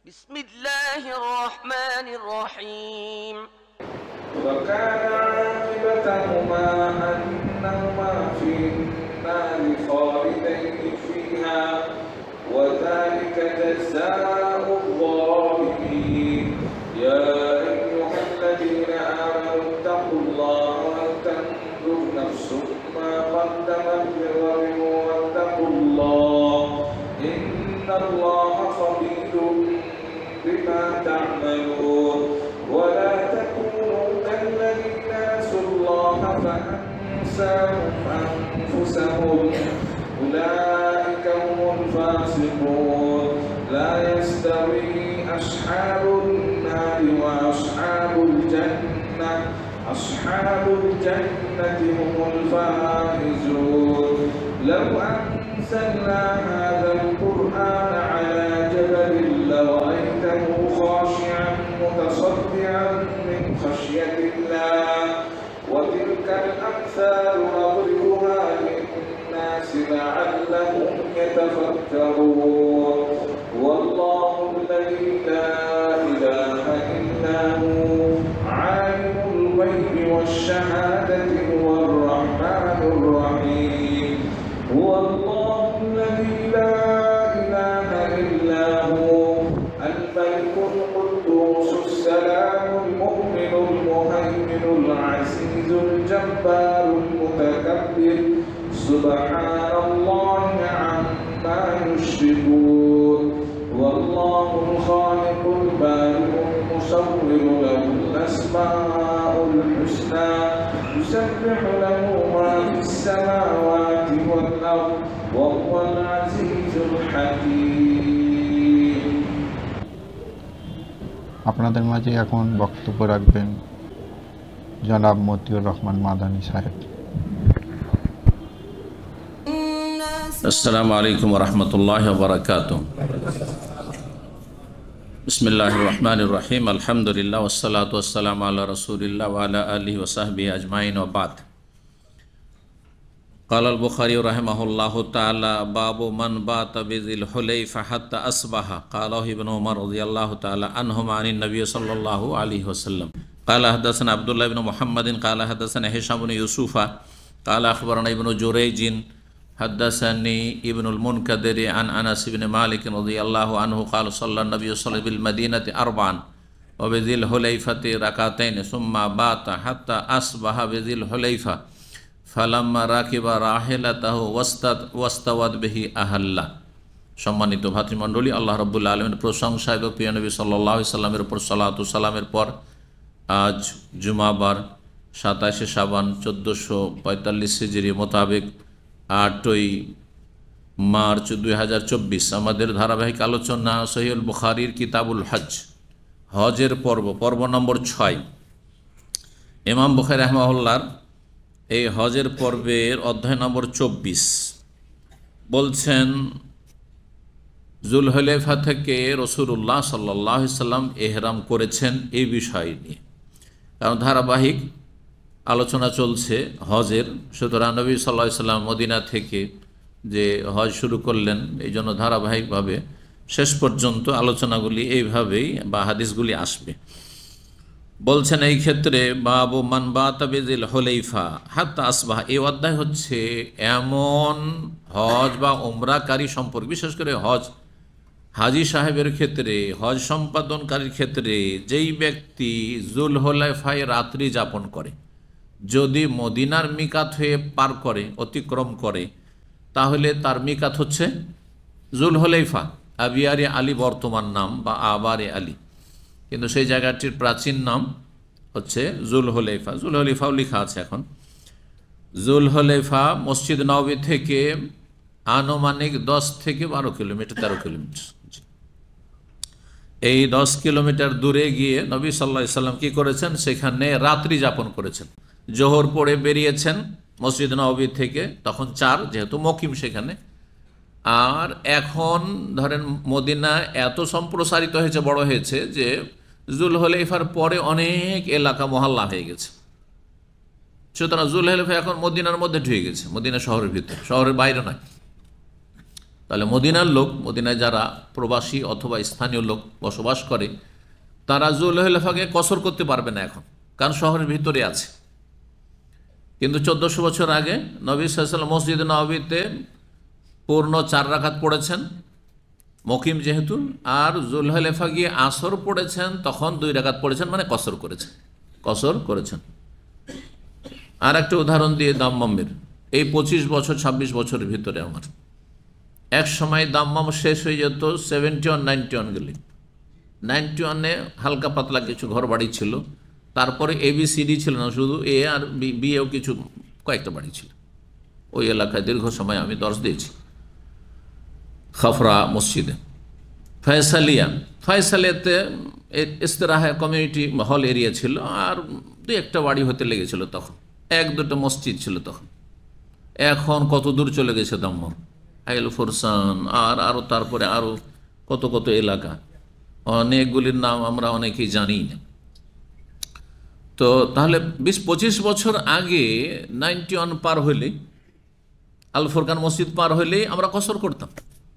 بسم الله الرحمن الرحيم وكان عاقبتهما أنهما في النار خالدين فيها وذلك جزاء الظالمين يا أيها الذين آمنوا اتقوا الله ولتنظر نفس ما قدمت لغد واتقوا الله إن الله خبير بما تعملون ولا تكونوا كالذين نسوا الله فأنساهم أنفسهم أولئك هم الفاسقون لا يستوي أصحاب النار وأصحاب الجنة أصحاب الجنة هم الفائزون لو أنزلنا هذا القرآن على جبل لرأيته خاشعا متصدعا من خشية الله وتلك الأمثال نضربها للناس لعلهم يتفكرون والله الذي لا إله إلا هو عالم الغيب والشهادة هو الرحمن الرحيم هو الله الذي لا إله إلا هو الملك القدوس السلام المؤمن المهيمن العزيز الجبار المتكبر سبحان الله عما يشركون والله الخالق البارئ المصور له الأسماء الحسنى يسبح له ما في السماوات والأرض وهو العزيز الحكيم আপনাদের মাঝে এখন বক্তব্য রাখবেন জনাব মতিউর রহমান মাদানী সাহেব। السلام عليكم ورحمة الله وبركاته بسم الله الرحمن الرحيم الحمد لله والصلاة والسلام على رسول الله وعلى آله وصحبه أجمعين وبعد قال البخاري رحمه الله تعالى باب من بات بذي الحليفة حتى أصبح قاله ابن عمر رضي الله تعالى عنهما عن النبي صلى الله عليه وسلم قال حدثنا عبد الله بن محمد قال حدثنا هشام بن يوسف قال أخبرنا ابن جريج حدثني ابن المنكدر عن أنس بن مالك رضي الله عنه قال صلى النبي صلى الله عليه وسلم بالمدينة أربعا وبذي الحليفة ركعتين ثم بات حتى أصبح بذي الحليفة فلما রাকিব রাহিলাতাহু ওয়াস্তাওয়াদ বিহি আহাল্লা। সম্মানিত ভাতৃমণ্ডলী, আল্লাহ রাব্বুল আলামিনের প্রশংসা এবং প্রিয় নবী সাল্লাল্লাহু আলাইহি সাল্লামের উপর সালাত ও সালামের পর আজ জুমাবার 27শে শাবান 1445 হিজরি মোতাবেক 8ই মার্চ 2024 আমাদের ধারাবাহিক আলোচনা সহিহুল বুখারীর কিতাবুল হজ, হজের পর্ব নম্বর 6। ইমাম বুখারী রাহিমাহুল্লাহর এই হজের পর্বের অধ্যায় নম্বর 24 বলছেন জুলহুলাইফা থেকে রাসূলুল্লাহ সাল্লাল্লাহু আলাইহি সাল্লাম ইহরাম করেছেন এই বিষয় নিয়ে, কারণ ধারাবাহিক আলোচনা চলছে হজের। সুতরাং নবী সাল্লাল্লাহু আলাইহি সাল্লাম মদিনা থেকে যে হজ শুরু করলেন, এই জন্য ধারাবাহিকভাবে শেষ পর্যন্ত আলোচনাগুলি এইভাবেই বা হাদিসগুলি আসবে। বলছেন এই ক্ষেত্রে বাবু মান বাতা বিযিল হুলাইফা হাত্তা আসবাহ, এই অধ্যায় হচ্ছে এমন হজ বা উমরাকারী সম্পর্কে, বিশেষ করে হাজি সাহেবের ক্ষেত্রে, হজ সম্পাদনকারীর ক্ষেত্রে যেই ব্যক্তি জুলহুলাইফায় রাত্রি যাপন করে, যদি মদিনার মিকাত হয়ে পার করে, অতিক্রম করে, তাহলে তার মিকাত হচ্ছে জুলহুলাইফা, আবিয়ারে আলী বর্তমান নাম বা আবারে আলী, কিন্তু সেই জায়গাটির প্রাচীন নাম হচ্ছে জুলহুলাইফা। জুলহুলাইফাও লেখা আছে এখন। জুলহুলাইফা মসজিদ নববী থেকে আনুমানিক 10 থেকে 12 কিলোমিটার, 13 কিলোমিটার। এই 10 কিলোমিটার দূরে গিয়ে নবী সাল্লাল্লাহু আলাইহি সাল্লাম কি করেছেন, সেখানে রাত্রি যাপন করেছেন। জোহর পড়ে বেরিয়েছেন মসজিদ নববী থেকে, তখন 4, যেহেতু মকিম সেখানে। আর এখন ধরেন মদিনা এত সম্প্রসারিত হয়েছে, বড় হয়েছে যে জুলহুলাইফার পরে অনেক এলাকা মহল্লা হয়ে গেছে। সুতরাং জুলহুলাইফা এখন মদিনার মধ্যে ঢুকে গেছে, মদিনা শহরের ভিতরে, শহরের বাইরে নয়। তাহলে মদিনার লোক, মদিনায় যারা প্রবাসী অথবা স্থানীয় লোক বসবাস করে, তারা জুলহুলাইফাকে কসর করতে পারবে না এখন, কারণ শহরের ভিতরে আছে। কিন্তু 1400 বছর আগে নবী সাল্লাল্লাহু আলাইহি ওয়াসাল্লাম মসজিদে নববীতে পূর্ণ 4 রাকাত পড়েছেন মকিম যেহেতু, আর জুলহুলাইফা গিয়ে আসর পড়েছেন, তখন 2 রাকাত পড়েছেন, মানে কসর করেছেন। আর একটা উদাহরণ দিয়ে দাম্মামের, এই 25 বছর 26 বছরের ভিতরে আমার এক সময় দাম্মাম শেষ হয়ে যেত 71 91 গেলে। 91-এ হালকা পাতলা কিছু ঘর বাড়ি ছিল, তারপরে ABCD ছিল না, শুধু A আর বিএও কিছু কয়েকটা বাড়ি ছিল। ওই এলাকায় দীর্ঘ সময় আমি দর্শ দিয়েছি, খাফরা মসজিদে। ফয়সালিয়াতে ইস্তেরাহা কমিউনিটি হল এরিয়া ছিল, আর 2-1টা বাড়ি হতে লেগেছিল তখন, 1-2টা মসজিদ ছিল তখন। এখন কত দূর চলে গেছে দাম্মাম, আইল ফোরসান, আর আরও তারপরে আরও কত কত এলাকা, অনেকগুলির নাম আমরা অনেকেই জানি না। তো তাহলে 20-25 বছর আগে 91 পার হইলেই, আল ফুরকান মসজিদ পার হইলেই আমরা কসর করতাম।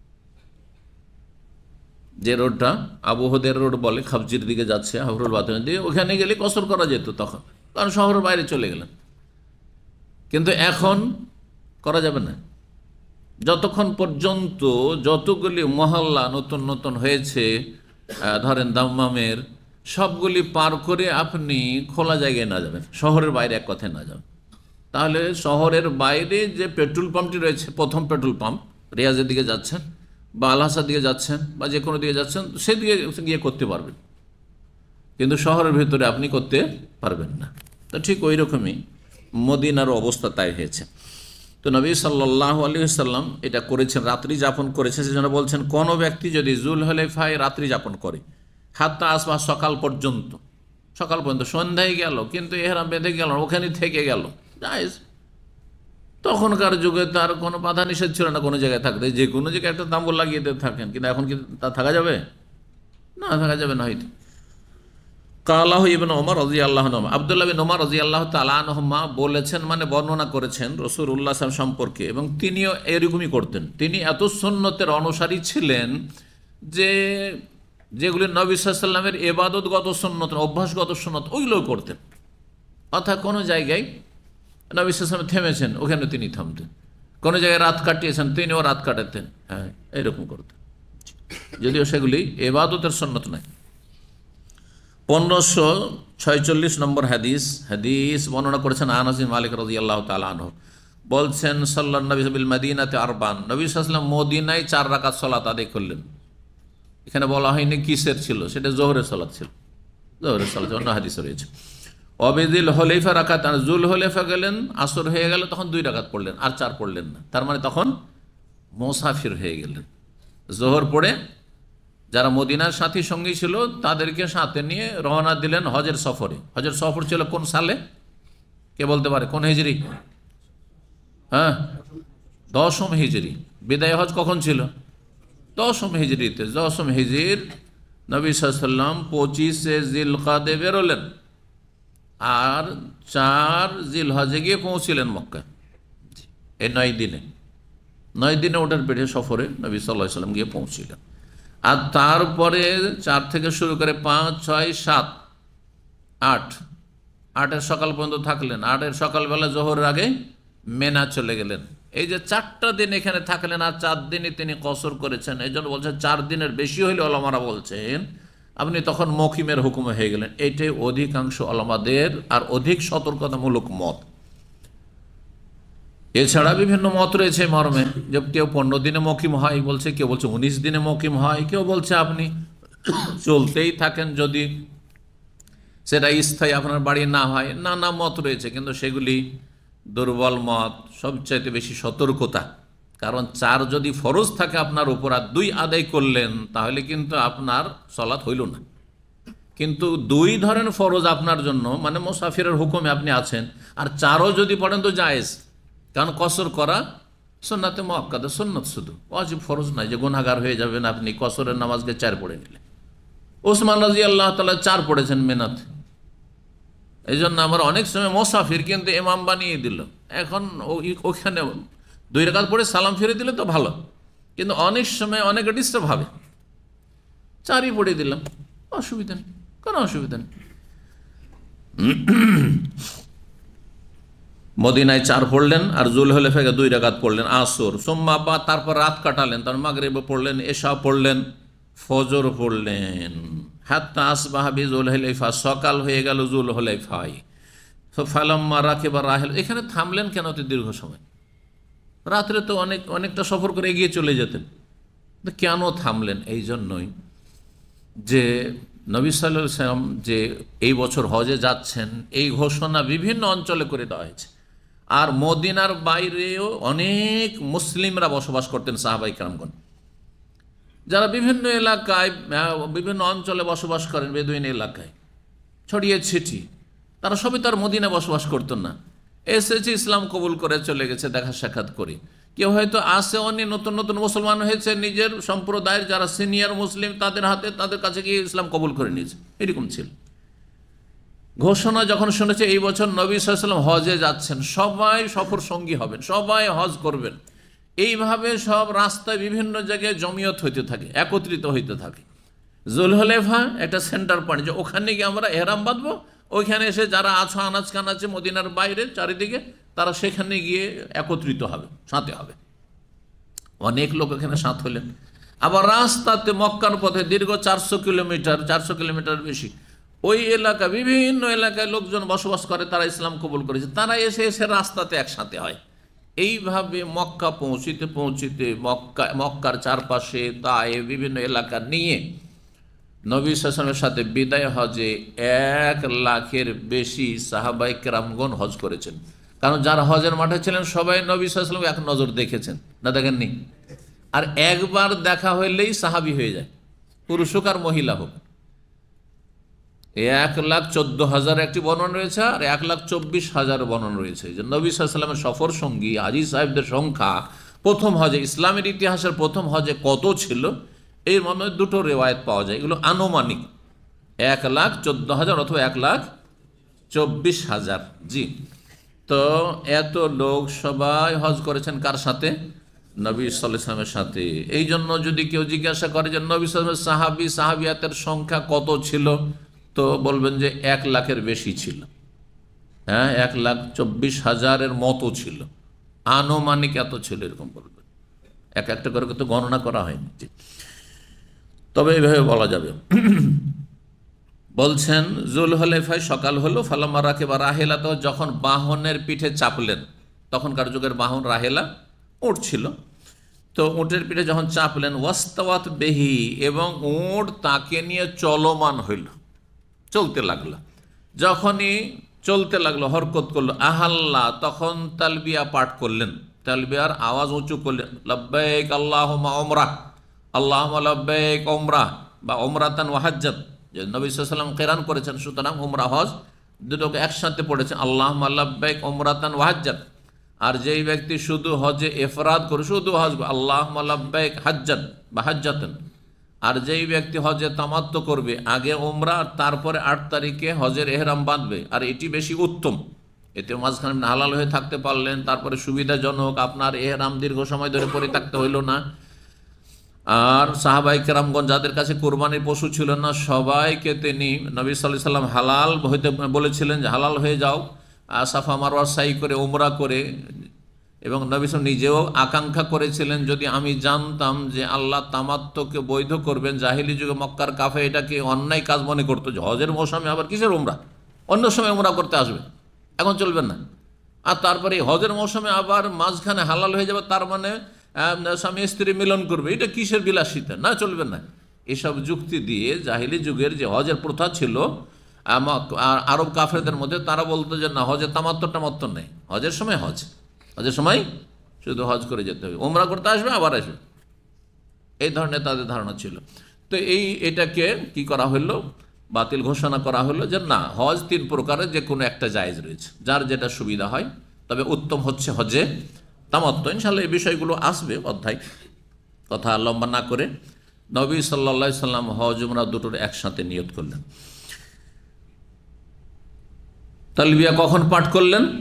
যে রোডটা আবু হুদের রোড বলে, খাবজির দিকে যাচ্ছে, হাবরুল বাতিনের দিকে, ওখানে গেলে কসর করা যেত তখন, কারণ শহরের বাইরে চলে গেলেন। কিন্তু এখন করা যাবে না, যতক্ষণ পর্যন্ত যতগুলি মহল্লা নতুন নতুন হয়েছে, ধরেন দাম্মামের, সবগুলি পার করে আপনি খোলা জায়গায় না যাবেন, শহরের বাইরে এক কথায় না যাবেন। তাহলে শহরের বাইরে যে পেট্রোল পাম্পটি রয়েছে, প্রথম পেট্রোল পাম্প, রিয়াজের দিকে যাচ্ছেন বা আলহাসার দিকে যাচ্ছেন বা যে কোনো দিকে যাচ্ছেন, সেদিকে গিয়ে করতে পারবেন, কিন্তু শহরের ভিতরে আপনি করতে পারবেন না। তো ঠিক ওই রকমই মদিনার অবস্থা তাই হয়েছে। তো নবী সাল্লাল্লাহু আলাইহি ওয়াসাল্লাম এটা করেছেন, রাত্রি যাপন করেছেন। সেজন্য বলছেন, কোনো ব্যক্তি যদি জুলহুলাইফায় রাত্রি যাপন করে, হাত্তা আসবাহ, সকাল পর্যন্ত, সন্ধ্যায় গেল কিন্তু এহরাম বেঁধে গেল, ওখানে থেকে গেল, জায়েজ। তখনকার যুগে তার কোনো বাধা নিষেধ ছিল না কোনো জায়গায় থাকতে, যে কোনো জায়গায় একটা তাম্বু লাগিয়ে থাকেন, কিন্তু এখন কি তা থাকা যাবে না? থাকা যাবে না হয়তো। কালাহ ইবনে ওমর রাদিয়াল্লাহু আনহু, আব্দুল্লাহ বিন ওমর রাদিয়াল্লাহু তাআলা আনহুমা বলেছেন, মানে বর্ণনা করেছেন রাসূলুল্লাহ সাল্লাল্লাহু আলাইহি ওয়াসাল্লাম সম্পর্কে, এবং তিনিও এরকমই করতেন। তিনি এত সুন্নতের অনুসারী ছিলেন যে যেগুলি নবী সাল্লাল্লাহু আলাইহি ওয়াসাল্লামের ইবাদতগত সুন্নত, অভ্যাসগত সুন্নত, ওইগুলো করতেন। অর্থাৎ কোনো জায়গায় নবী সাল্লাল্লাহু আলাইহি ওয়াসাল্লাম থেমেছেন, ওখানে তিনি থামতেন। কোনো জায়গায় রাত কাটিয়েছেন, তিনিও রাত কাটাতেন, হ্যাঁ, এরকম করতেন, যদিও সেগুলি ইবাদতের সুন্নত নয়। 1546 নম্বর হাদিস বর্ণনা করেছেন আনাস বিন মালিক রাদিয়াল্লাহু তাআলা আনহু, বলছেন, সাল্লাল্লাহু নবী বিল মদিনাতে আরবান, নবী সাল্লাল্লাহু আলাইহি ওয়াসাল্লাম মদিনায় 4 রাকাত সালাত আদায় করলেন। এখানে বলা হয়নি কিসের ছিল, সেটা যোহরের সালাত ছিল, যোহরের সালাত, অন্য হাদিসে রয়েছে। অবিদিল হুলাইফা রাকাত, জুলহুলাইফা গেলেন, আসর হয়ে গেল, তখন 2 রাকাত পড়লেন, আর 4 পড়লেন না, তার মানে তখন মুসাফির হয়ে গেলেন। যোহর পড়ে যারা মদিনার সাথী সঙ্গী ছিল তাদেরকে সাথে নিয়ে রওনা দিলেন হজের সফরে। হজের সফর ছিল কোন সালে, কে বলতে পারে, কোন হিজরি? হ্যাঁ, 10ম হিজরি। বিদায় হজ কখন ছিল? 10ম হিজরিতে। 10ম হিজরির নবী সাল্লাল্লাহু আলাইহি ওয়াসাল্লাম 25শে জিলকাদে বেরোলেন, আর 4 জিলহজে গিয়ে পৌঁছিলেন মক্কা। এই 9 দিনে ওটার পেটে সফরে নবী সাল্লাল্লাহু আলাইহি ওয়াসাল্লাম গিয়ে পৌঁছিলেন। আর তারপরে 4 থেকে শুরু করে 5, 6, 7, 8, 8-এর সকাল পর্যন্ত থাকলেন। 8-এর সকালবেলা জোহরের আগে মেনা চলে গেলেন। এই যে 4টা দিন এখানে থাকলেন, আর 4 দিনই তিনি কসর করেছেন। এই জন্য বলছেন 4 দিনের বেশি হইলে ওলামারা বলছেন আপনি তখন মকিমের হুকুমে হয়ে গেলেন। এইটাই অধিকাংশ ওলামাদের আর অধিক সতর্কতামূলক মত। এছাড়া বিভিন্ন মত রয়েছে মর্মে, যে কেউ 15 দিনে মকিম হয় বলছে, কেউ বলছে 19 দিনে মকিম হয়, কেউ বলছে আপনি চলতেই থাকেন যদি সেটা স্থায়ী আপনার বাড়ি না হয়। নানা মত রয়েছে, কিন্তু সেগুলি দুর্বল মত। সবচাইতে বেশি সতর্কতা, কারণ 4 যদি ফরজ থাকে আপনার উপর আর 2 আদায় করলেন, তাহলে কিন্তু আপনার সালাত হইল না। কিন্তু 2 ধরেন ফরজ আপনার জন্য, মানে মুসাফিরের হুকুমে আপনি আছেন, আর 4ও যদি পড়েন তো জায়েজ, কারণ কসর করা সুন্নাতে মুআক্কাদা, সুন্নত শুধু, ওয়াজিব ফরজ নাই যে গুনাহগার হয়ে যাবেন আপনি কসরের নামাজকে 4 পড়ে নিলেন। ওসমান রাদিয়াল্লাহু তাআলা 4 পড়েছেন মিনাতে। এই জন্য আমরা অনেক সময় মুসাফির কিন্তু ইমাম বানিয়ে দিল। এখন ওখানে 2 রাকাত পড়ে সালাম ফিরে দিলে তো ভালো, কিন্তু অনেক সময় অনেকে ডিস্টার্ব হবে, 4ই পড়ে দিলাম, অসুবিধা নেই, কোনো অসুবিধা নেই। মদিনায় 4 পড়লেন আর জুলহুলাইফায় 2 রাকাত পড়লেন আসর, সোম্মা বা তারপর রাত কাটালেন, তার মাগরিব পড়লেন, এশা পড়লেন, ফজর পড়লেন, হাত্তা আসবাহা বিজুলহুলাইফা, সকাল হয়ে গেল জুলহুলাইফায়। ফালাম্মা রাকিবা রাহিল, এখানে থামলেন কেন অত দীর্ঘ সময়? রাত্রে তো অনেকটা সফর করে এগিয়ে চলে যেতেন, তো কেন থামলেন? এই জন্যই যে নবী সাল্লাল্লাহু আলাইহি ওয়াসাল্লাম যে এই বছর হজে যাচ্ছেন এই ঘোষণা বিভিন্ন অঞ্চলে করে দেওয়া হয়েছে। আর মদিনার বাইরেও অনেক মুসলিমরা বসবাস করতেন, সাহাবায়ে কেরামগণ, যারা বিভিন্ন এলাকায় বিভিন্ন অঞ্চলে বসবাস করেন, বেদুইন এলাকায় ছড়িয়ে ছিটিয়ে, তারা সবই তার মদিনায় বসবাস করতেন না, এসেছে ইসলাম কবুল করে চলে গেছে দেখা সাক্ষাৎ করে। কেউ হয়তো আসে অনেক নতুন নতুন মুসলমান হয়েছে, নিজের সম্প্রদায়ের যারা সিনিয়র মুসলিম তাদের হাতে তাদের কাছে গিয়ে ইসলাম কবুল করে নিয়েছে, এরকম ছিল। ঘোষণা যখন শুনেছে এই বছর নবী সাল্লাল্লাহু আলাইহি ওয়াসাল্লাম হজে যাচ্ছেন, সবাই সফর সঙ্গী হবেন, সবাই হজ করবেন, এইভাবে সব রাস্তায় বিভিন্ন জায়গায় জমিয়ত হইতে থাকে, একত্রিত হইতে থাকে। জুলহুলাইফা একটা সেন্টার পয়েন্ট, যে ওখানে গিয়ে আমরা এহরাম বাঁধবো, ওইখানে এসে যারা আছো আনাজ কানাচে মদিনার বাইরে চারিদিকে, তারা সেখানে গিয়ে একত্রিত হবে, সাথে হবে। অনেক লোক এখানে সাথ হলেন। আবার রাস্তাতে মক্কার পথে দীর্ঘ 400 কিলোমিটার বেশি, ওই এলাকা বিভিন্ন এলাকায় লোকজন বসবাস করে, তারা ইসলাম কবুল করেছে, তারা এসে এসে রাস্তাতে একসাথে হয়। এইভাবে মক্কা পৌঁছিতে পৌঁছিতে মক্কার চারপাশে তায়ে বিভিন্ন এলাকা নিয়ে নবী সাল্লাল্লাহু আলাইহি ওয়াসাল্লামের সাথে বিদায় হজে 1 লাখের বেশি সাহাবায়ে কেরামগণ হজ করেছেন। কারণ যারা হজের মাঠে ছিলেন সবাই নবী সাল্লাল্লাহু আলাইহি ওয়াসাল্লাম এক নজর দেখেছেন, না দেখেননি? আর একবার দেখা হইলেই সাহাবী হয়ে যায়, পুরুষ হোক আর মহিলা হোক। 1,14,000 একটি বর্ণনা রয়েছে, আর 1,24,000 বর্ণনা রয়েছে যে নবী সাল্লাল্লাহু আলাইহি ওয়াসাল্লামের সফর সঙ্গী হাজী সাহেবদের সংখ্যা প্রথম হজে, ইসলামের ইতিহাসের প্রথম হজে কত ছিল, এর মধ্যে 2টো রেওয়ায়েত পাওয়া যায়। এগুলো আনুমানিক 1,14,000 অথবা 1,24,000। জি, তো এত লোক সবাই হজ করেছেন কার সাথে? নবী সাল্লাল্লাহু আলাইহি ওয়াসাল্লামের সাথে। এই জন্য যদি কেউ জিজ্ঞাসা করে যে নবী সাল্লাল্লাহু আলাইহি ওয়াসাল্লামের সাহাবিয়াতের সংখ্যা কত ছিল, তো বলবেন যে 1 লাখের বেশি ছিল। হ্যাঁ, 1,24,000-এর মতো ছিল, আনুমানিক এত ছিল, এরকম বলবেন। একটা করে তো গণনা করা হয়নি, তবে এইভাবে বলা যাবে। বলছেন জুলহুলাইফায় সকাল হলো, ফালাম্মা রাকিবা রাহিলাত, যখন বাহনের পিঠে চাপলেন, তখনকার যুগের বাহন রাহেলা উট ছিল, তো উটের পিঠে যখন চাপলেন, ওয়াস্তাওয়াত বেহি, এবং উট তাকে নিয়ে চলমান হইল, চলতে লাগলো। যখনই চলতে লাগলো, হরকত করলো, আহাল্লা, তখন তালবিয়া পাঠ করলেন, তালবিয়ার আওয়াজ উঁচু করলেন, লাব্বাইক আল্লাহুম্মা উমরাহ, আল্লাহুম্মা লাব্বাইক উমরাহ বা উমরাতান ওয়া হাজ্জাত, যে নবী সাল্লাল্লাহু আলাইহি ওয়াসাল্লাম কিরান করেছেন, সুতরাং উমরা হজ দুটোকে একসাথে পড়েছেন, আল্লাহুম্মা লাব্বাইক উমরাতান ওয়া হাজ্জাত। আর যেই ব্যক্তি শুধু হজে ইফরাদ করে, শুধু হজ, আল্লাহুম্মা লাব্বাইক হাজ্জাত বা হাজ্জাতান। আর যেই ব্যক্তি হজে তামাত্তু করবে, আগে উমরা আর তারপরে 8 তারিখে হজের এহরাম বাঁধবে, আর এটি বেশি উত্তম, এতে মাঝখানে হালাল হয়ে থাকতে পারলেন, তারপরে সুবিধাজনক, আপনার এহরাম দীর্ঘ সময় ধরে পরে থাকতে হইল না। আর সাহাবায়ে কেরামগণ যাদের কাছে কোরবানির পশু ছিল না, সবাইকে তিনি নবী সাল্লাল্লাহু আলাইহি ওয়াসাল্লাম হালাল হইতে বলেছিলেন, যে হালাল হয়ে যাও, সাফা মারওয়া সাই করে উমরা করে। এবং নবী সাল্লাল্লাহু নিজেও আকাঙ্ক্ষা করেছিলেন, যদি আমি জানতাম যে আল্লাহ তামাত্তুকে বৈধ করবেন, জাহিলি যুগে মক্কার কাফে এটাকে অন্যায় কাজ মনে করতো, যে হজের মৌসুমে আবার কিসের উমরা, অন্য সময় উমরা করতে আসবে, এখন চলবেন না। আর তারপরে হজের মৌসুমে আবার মাঝখানে হালাল হয়ে যাবে, তার মানে স্বামী স্ত্রী মিলন করবে, এটা কিসের বিলাসিতা, না, চলবে না। এসব যুক্তি দিয়ে জাহিলি যুগের যে হজের প্রথা ছিল আরব কাফেরদের মধ্যে, তারা বলতো যে না, হজের তামাত্তু নেই, হজের সময় হজের সময় শুধু হজ করে যেতে হবে, উমরা করতে আসবে আবার আসবে, এই ধরনের তাদের ধারণা ছিল। তো এটাকে কি করা হলো, বাতিল ঘোষণা করা হলো, যে না, হজ 3 প্রকারের যে কোনো একটা জায়েজ রয়েছে, যার যেটা সুবিধা হয়, তবে উত্তম হচ্ছে হজে তামাত্তু। ইনশাআল্লাহ এই বিষয়গুলো আসবে অধ্যায়, কথা লম্বা না করে। নবী সাল্লাল্লাহু আলাইহি সাল্লাম হজ উমরা দুটোর একসাথে নিয়ত করলেন। তালবিয়া কখন পাঠ করলেন?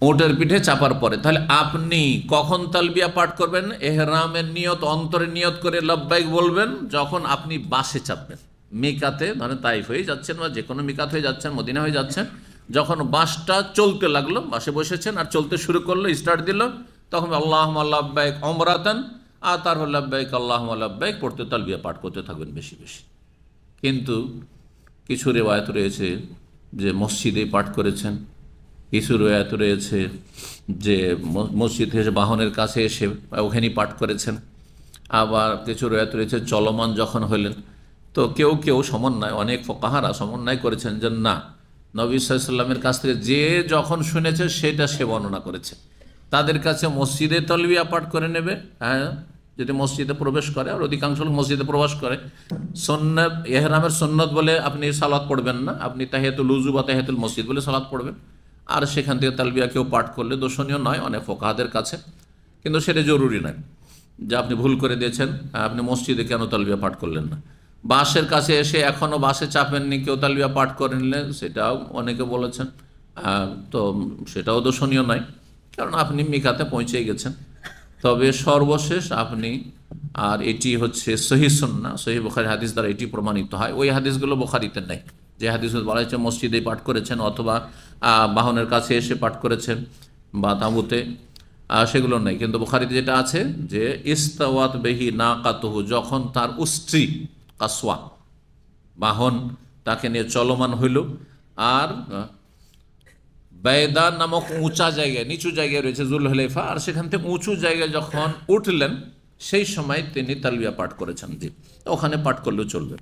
উটের পিঠে চাপার পরে। তাহলে আপনি কখন তালবিয়া পাঠ করবেন? এহরামের নিয়ত, অন্তরে নিয়ত করে লব্বাইক বলবেন যখন আপনি বাসে চাপবেন। মিকাতে, ধরেন তাইফ হয়ে যাচ্ছেন বা যে কোনো মিকাত হয়ে যাচ্ছেন, মদিনা হয়ে যাচ্ছেন, যখন বাসটা চলতে লাগলো, বাসে বসেছেন আর চলতে শুরু করলো, স্টার্ট দিল, তখন আল্লাহুম্মা লাব্বাইক উমরাতান, আর তারপর লাব্বাইক আল্লাহুম্মা লাব্বাইক পড়তে তালবিয়া পাঠ করতে থাকবেন বেশি বেশি। কিন্তু কিছু রিওয়ায়াত রয়েছে যে মসজিদে পাঠ করেছেন, কিছু রিওয়ায়াত রয়েছে যে মসজিদ এসে বাহনের কাছে এসে ওখানেই পাঠ করেছেন, আবার কিছু রিওয়ায়াত রয়েছে চলমান যখন হলেন। তো কেউ কেউ সমন্বয়, অনেক ফুকাহারা সমন্বয় করেছেন যে না, নবী সাল্লাল্লাহু আলাইহি ওয়াসাল্লামের কাছ থেকে যে যখন শুনেছে সেটা সে বর্ণনা করেছে, তাদের কাছে মসজিদে তালবিয়া পাঠ করে নেবে। হ্যাঁ, যদি মসজিদে প্রবেশ করে, আর অধিকাংশ লোক মসজিদে প্রবেশ করে, সুন্নাত ইহরামের সুন্নাত বলে আপনি সালাত পড়বেন না, আপনি তাহিয়াতুল উযু বা তাহিয়াতুল মসজিদ বলে সালাত পড়বেন। আর সেখান থেকে তালবিয়া কেউ পাঠ করলে দোষণীয় নয় অনেক ফুকাহাদের কাছে, কিন্তু সেটা জরুরি নয় যে আপনি ভুল করে দিয়েছেন, আপনি মসজিদে কেন তালবিয়া পাঠ করলেন না। বাসের কাছে এসে এখনও বাসে চাপেননি, কেউ তালবিয়া পাঠ করে নিলেন, সেটাও অনেকে বলেছেন, তো সেটাও দোষণীয় নয়, কারণ আপনি মিকাতে পৌঁছে গেছেন। তবে সর্বশেষ আপনি, আর এটি হচ্ছে সহিহ সুন্নাহ, সহিহ বুখারী হাদিস দ্বারা এটি প্রমাণিত হয়, ওই হাদিসগুলো বুখারীতে নেই, যে হাদিসগুলো বলা হয়েছে মসজিদে পাঠ করেছেন অথবা বাহনের কাছে এসে পাঠ করেছেন বা তাঁবুতে, সেগুলো নেই। কিন্তু বুখারীতে যেটা আছে যে ইস্তাওয়াত বিহি নাকাতুহু, যখন তার উষ্ট্রি কাসওয়া বাহন তাকে নিয়ে চলমান হইল, আর বাইদা নামক উঁচা জায়গায়, নিচু জায়গায় রয়েছে জুলহুলাইফা, আর সেখান থেকে উঁচু জায়গায় যখন উঠলেন সেই সময় তিনি তালবিয়া পাঠ করেছেন। ওখানে পাঠ করলেও চলবে।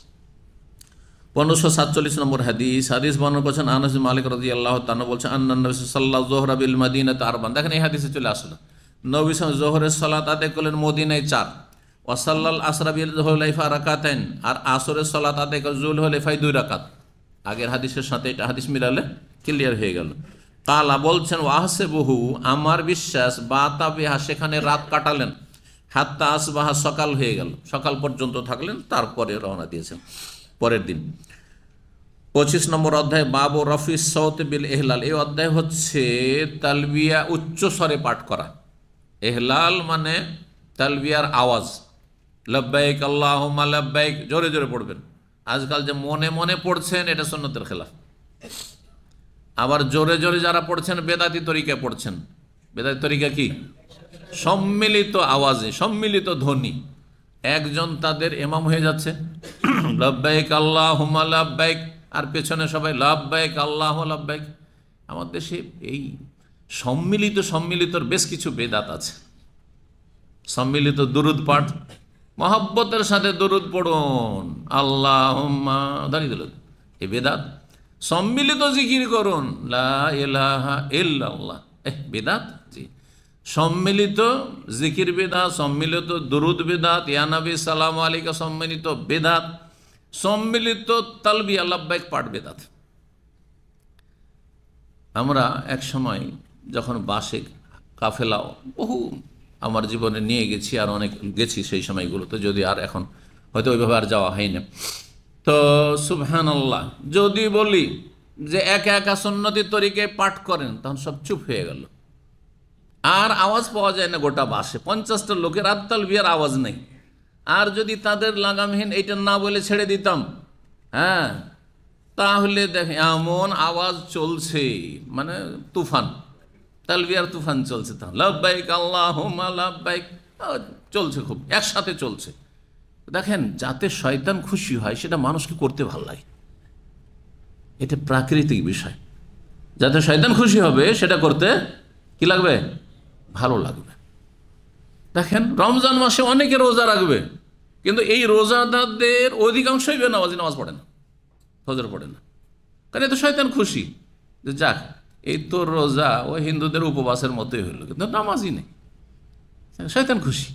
1547 নম্বর হাদিস বর্ণনা করেছেন আনাস বিন মালিক রাদিয়াল্লাহু তাআলা, বলছেন আন্নান নবী সাল্লাল্লাহু যোহরা বিল মাদিনাতি আরবান। দেখেন এই হাদিসে চলে আসলো, নবী সাল্লাল্লাহু যোহরের সালাত আদায় করলেন মদিনায় 4, ওয়া সাল্লাল আসরা বিল জুলহুলাইফা রাকাতাইন, আর আসরের সালাত আদায় করলেন জুলহুলাইফায় 2 রাকাত। আগের হাদিসের সাথে এটা হাদিস মিলালে ক্লিয়ার হয়ে গেল। কালা বলছেন ওয়াহসেবহু, আমার বিশ্বাস, বাতা বিহা, সেখানে রাত কাটালেন, হাত্তা আসবাহা, সকাল হয়ে গেল, সকাল পর্যন্ত থাকলেন, তারপরে রওনা দিয়েছেন পরের দিন। 25 নম্বর অধ্যায় বাবু রফি সৌত বিল এহলাল। এই অধ্যায় হচ্ছে তালবিয়া উচ্চ স্বরে পাঠ করা। এহলাল মানে তালবিয়ার আওয়াজ, লব্বাইক আল্লাহুম্মা লব্বাইক জোরে জোরে পড়বেন। আজকাল যে মনে মনে পড়ছেন এটা সুন্নতের খেলাফ। আবার জোরে জোরে যারা পড়ছেন বেদাতি তরিকা পড়ছেন। বেদাতি তরিকা কি? সম্মিলিত আওয়াজে, সম্মিলিত ধ্বনি, একজন তাদের ইমাম হয়ে যাচ্ছে, লব্বাইক আল্লাহুম্মা লব্বাইক, আর পেছনে সবাই লব্বাইক আল্লাহুম্মা লব্বাইক। আমাদের দেশে এই সম্মিলিতর বেশ কিছু বেদাত আছে। সম্মিলিত দুরুদ পাঠ, মহব্বতের সাথে দুরুদ পড়ুন, আল্লাহুম্মা, দাঁড়িয়ে দিল, এই বেদাত। সম্মিলিত জিকির করুন, লা ইলাহা ইল্লাল্লাহ, বেদাত। জি, সম্মিলিত জিকির বেদাত, সম্মিলিত দুরুদ বেদাত, ইয়া নবী সালাম আলাইকা সম্মিলিত বেদাত, সম্মিলিত তালবিয়া লব্বাইক পাঠ বেদাত। আমরা এক সময় যখন বাসে কাফেলা বহু আমার জীবনে নিয়ে গেছি, আর অনেক গেছি সেই সময়গুলোতে, যদি আর এখন হয়তো ওইভাবে আর যাওয়া হয় না। তো সুবহানাল্লাহ যদি বলি যে একা একা সুন্নতি তরিকায় পাঠ করেন, তখন সব চুপ হয়ে গেল, আর আওয়াজ পাওয়া যায় না গোটা বাসে। 50টা লোকের আর তালবিয়ার আওয়াজ নেই। আর যদি তাদের লাগামহীন এইটা না বলে ছেড়ে দিতাম, হ্যাঁ, তাহলে দেখে এমন আওয়াজ চলছে, মানে তুফান, তালবিয়ার তুফান চলছে। তা লব্বাইক আল্লাহুম্মা লব্বাইক চলছে, খুব একসাথে চলছে। দেখেন, যাতে শয়তান খুশি হয় সেটা মানুষকে করতে ভালো লাগে, এটা প্রাকৃতিক বিষয়। যাতে শয়তান খুশি হবে সেটা করতে কি লাগবে? ভালো লাগবে। দেখেন, রমজান মাসে অনেকে রোজা রাখবে, কিন্তু এই রোজাদারদের অধিকাংশই বেনামাজি, নামাজ পড়ে না, ফজর পড়ে না, কারণ এত শয়তান খুশি যে যাক, এই তো রোজা ও হিন্দুদের উপবাসের মতোই হইল, কিন্তু নামাজই নেই। শয়তান খুশি,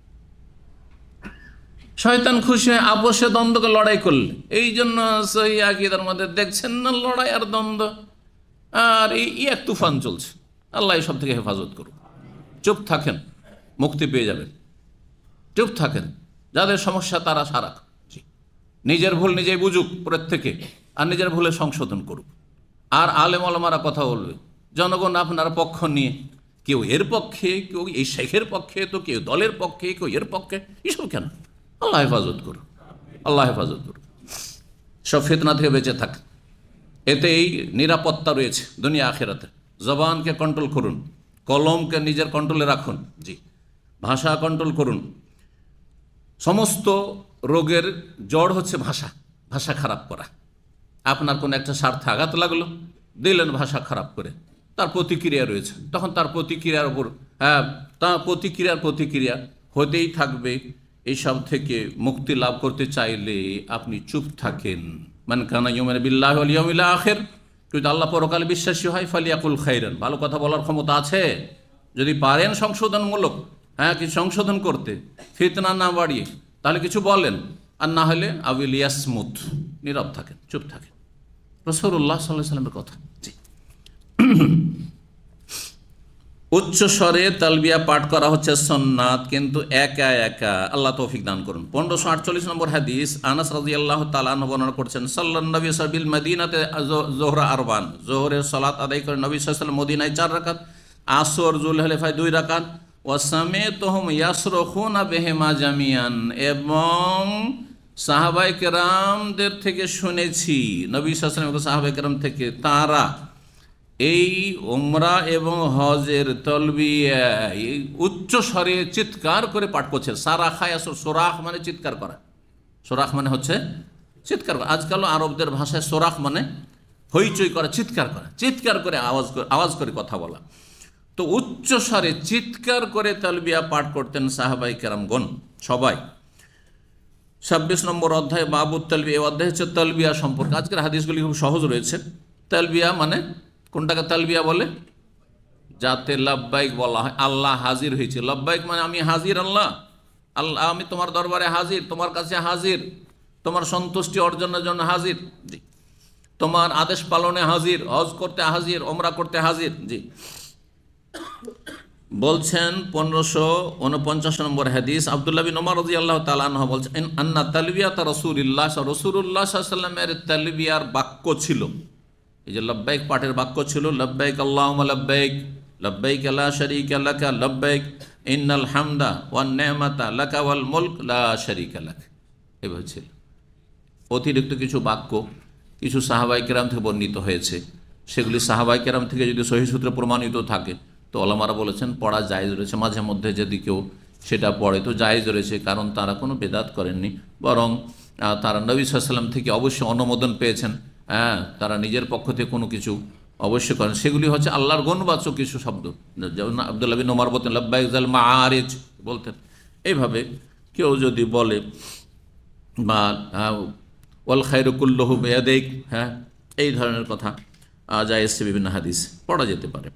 শয়তান খুশি হয় আপোষে দ্বন্দ্বকে লড়াই করলে। এই জন্য সহি আকীদার মধ্যে দেখছেন না লড়াই আর দ্বন্দ্ব, আর এই এক তুফান চলছে। আল্লাহ সব থেকে হেফাজত করুন। চুপ থাকেন, মুক্তি পেয়ে যাবেন। চুপ থাকেন, যাদের সমস্যা তারা সারাক, নিজের ভুল নিজেই বুঝুক প্রত্যেকে, আর নিজের ভুলে সংশোধন করুক। আর আলেম ওলামারা কথা বলবে, জনগণ আপনার পক্ষ নিয়ে, কেউ এর পক্ষে, কেউ এই শেখের পক্ষে, তো কেউ দলের পক্ষে, কেউ এর পক্ষে। এসব কেন? আল্লাহ হেফাজত করুন, আল্লাহ হেফাজত করুন, সব ফিতনা থেকে বেঁচে থাক। এতেই নিরাপত্তা রয়েছে দুনিয়া আখেরাতে। জবানকে কন্ট্রোল করুন, কলমকে নিজের কন্ট্রোলে রাখুন, জি, ভাষা কন্ট্রোল করুন। সমস্ত রোগের জড় হচ্ছে ভাষা, ভাষা খারাপ করা। আপনার কোনো একটা স্বার্থে আঘাত লাগলো, দিলেন ভাষা খারাপ করে, তার প্রতিক্রিয়া রয়েছে, তখন তার প্রতিক্রিয়ার উপর তার প্রতিক্রিয়া হতেই থাকবে। এইসব থেকে মুক্তি লাভ করতে চাইলে আপনি চুপ থাকেন। মান কানা ইউমিনু বিল্লাহি ওয়াল ইয়াউমিল আখির, যদি আল্লাহ পরকালে বিশ্বাসী হয়, ফালিয়াকুল খাইরান, ভালো কথা বলার ক্ষমতা আছে, যদি পারেন সংশোধনমূলক কিছু সংশোধন করতে, ফিতনা না বাড়িয়ে, তাহলে কিছু বলেন। আর না হলে আউল ইয়াসমুত, নীরব থাকেন, চুপ থাকেন। রাসূলুল্লাহ সাল্লাল্লাহু আলাইহি ওয়াসাল্লামের কথা। জি, উচ্চ স্বরে তালবিয়া পাঠ করা হচ্ছে সুন্নাত, কিন্তু একা একা। আল্লাহ তৌফিক দান করুন। 1548 নম্বর হাদিস, আনাস রাদিয়াল্লাহু তাআলা আনহু বর্ণনা করছেন, সাল্লাল্লাহু নবী সাবিল মদিনাতে যোহরা আরবান, যোহরের সালাত আদায় করে নবী সাল্লাল্লাহু আলাইহি ওয়াসাল্লাম মদিনায় 4 রাকাত, আসর জুলহালেফায় 2 রাকাত, ওয়াসামিতুহুম ইয়াসরুখুনা বিহিমা জামিয়ান, এবং সাহাবায়ে কেরামদের থেকে শুনেছি, নবী সাল্লাল্লাহু আলাইহি ওয়াসাল্লাম সাহাবায়ে কেরাম থেকে, তারা এই উমরা এবং হজের তলবিয়া উচ্চ স্বরে চিৎকার করে পাঠ করছে। সারাখায় আসর, সোরাখ মানে চিৎকার করা, সোরাখ মানে হচ্ছে চিৎকার করা। আজকাল আরবদের ভাষায় সোরাখ মানে হইচই করা, চিৎকার করা, চিৎকার করে আওয়াজ করে কথা বলা। তো উচ্চ স্বরে চিৎকার করে তলবিয়া পাঠ করতেন সাহাবাই কেরামগণ সবাই। 26 নম্বর অধ্যায় বাবুত তলবিয়া, এই অধ্যায় হচ্ছে তলবিয়া সম্পর্কে। আজকের হাদিসগুলি খুব সহজ রয়েছে। তলবিয়া মানে কোনটাকে তালবিয়া বলে? যাতে লব্বাইক বলা হয়, আল্লাহ হাজির হয়েছে। লব্বাইক মানে আমি হাজির, আল্লাহ, আল্লাহ আমি তোমার দরবারে হাজির, তোমার কাছে হাজির, তোমার সন্তুষ্টি অর্জনের জন্য হাজির, জি, তোমার আদেশ পালনে হাজির, হজ করতে হাজির, ওমরা করতে হাজির। জি, বলছেন 1549 নম্বর হাদিস, আব্দুল্লাহ বিন ওমর রাদিয়াল্লাহু তাআলা আনহু বলছেন, আন্না তালবিয়াত রাসূলুল্লাহ সাল্লাল্লাহু আলাইহি ওয়াসাল্লামের তালবিয়ার বাক্য ছিল, এই যে লব্বাইক পাঠের বাক্য ছিল, লব্বাইক আল্লাহুম্মা লব্বাইক, লব্বাইক লা শারীকা লাকা লব্বাইক, ইন্নাল হামদা ওয়ান নি'মাতা লাকা ওয়াল মুলক লা শারীকা লাক। এভাবে ছিল। অতিরিক্ত কিছু বাক্য কিছু সাহাবায়ে কেরাম থেকে বর্ণিত হয়েছে, সেগুলি সাহাবায়ে কেরাম থেকে যদি সহিহ সূত্রে প্রমাণিত থাকে তো ওলামারা বলেছেন পড়া জায়েজ রয়েছে। মাঝে মধ্যে যদি কেউ সেটা পড়ে তো জায়েজ রয়েছে, কারণ তারা কোনো বেদাত করেননি, বরং তারা নবী সাল্লাল্লাহু আলাইহি ওয়াসাল্লাম থেকে অবশ্যই অনুমোদন পেয়েছেন। তারা নিজের পক্ষ থেকে কোনো কিছু অবশ্যই করেন, সেগুলি হচ্ছে আল্লাহর গুণবাচক কিছু শব্দ। যেমন আব্দুল্লাহ বিন ওমর বলতেন লব্বাইক জাল মাআরিজ বলতেন। এইভাবে কেউ যদি বলে, বা ওয়াল খায়রু কুল্লুহু বিয়াদিক, এই ধরনের কথা জায়েজ বিভিন্ন হাদিস পড়া যেতে পারে।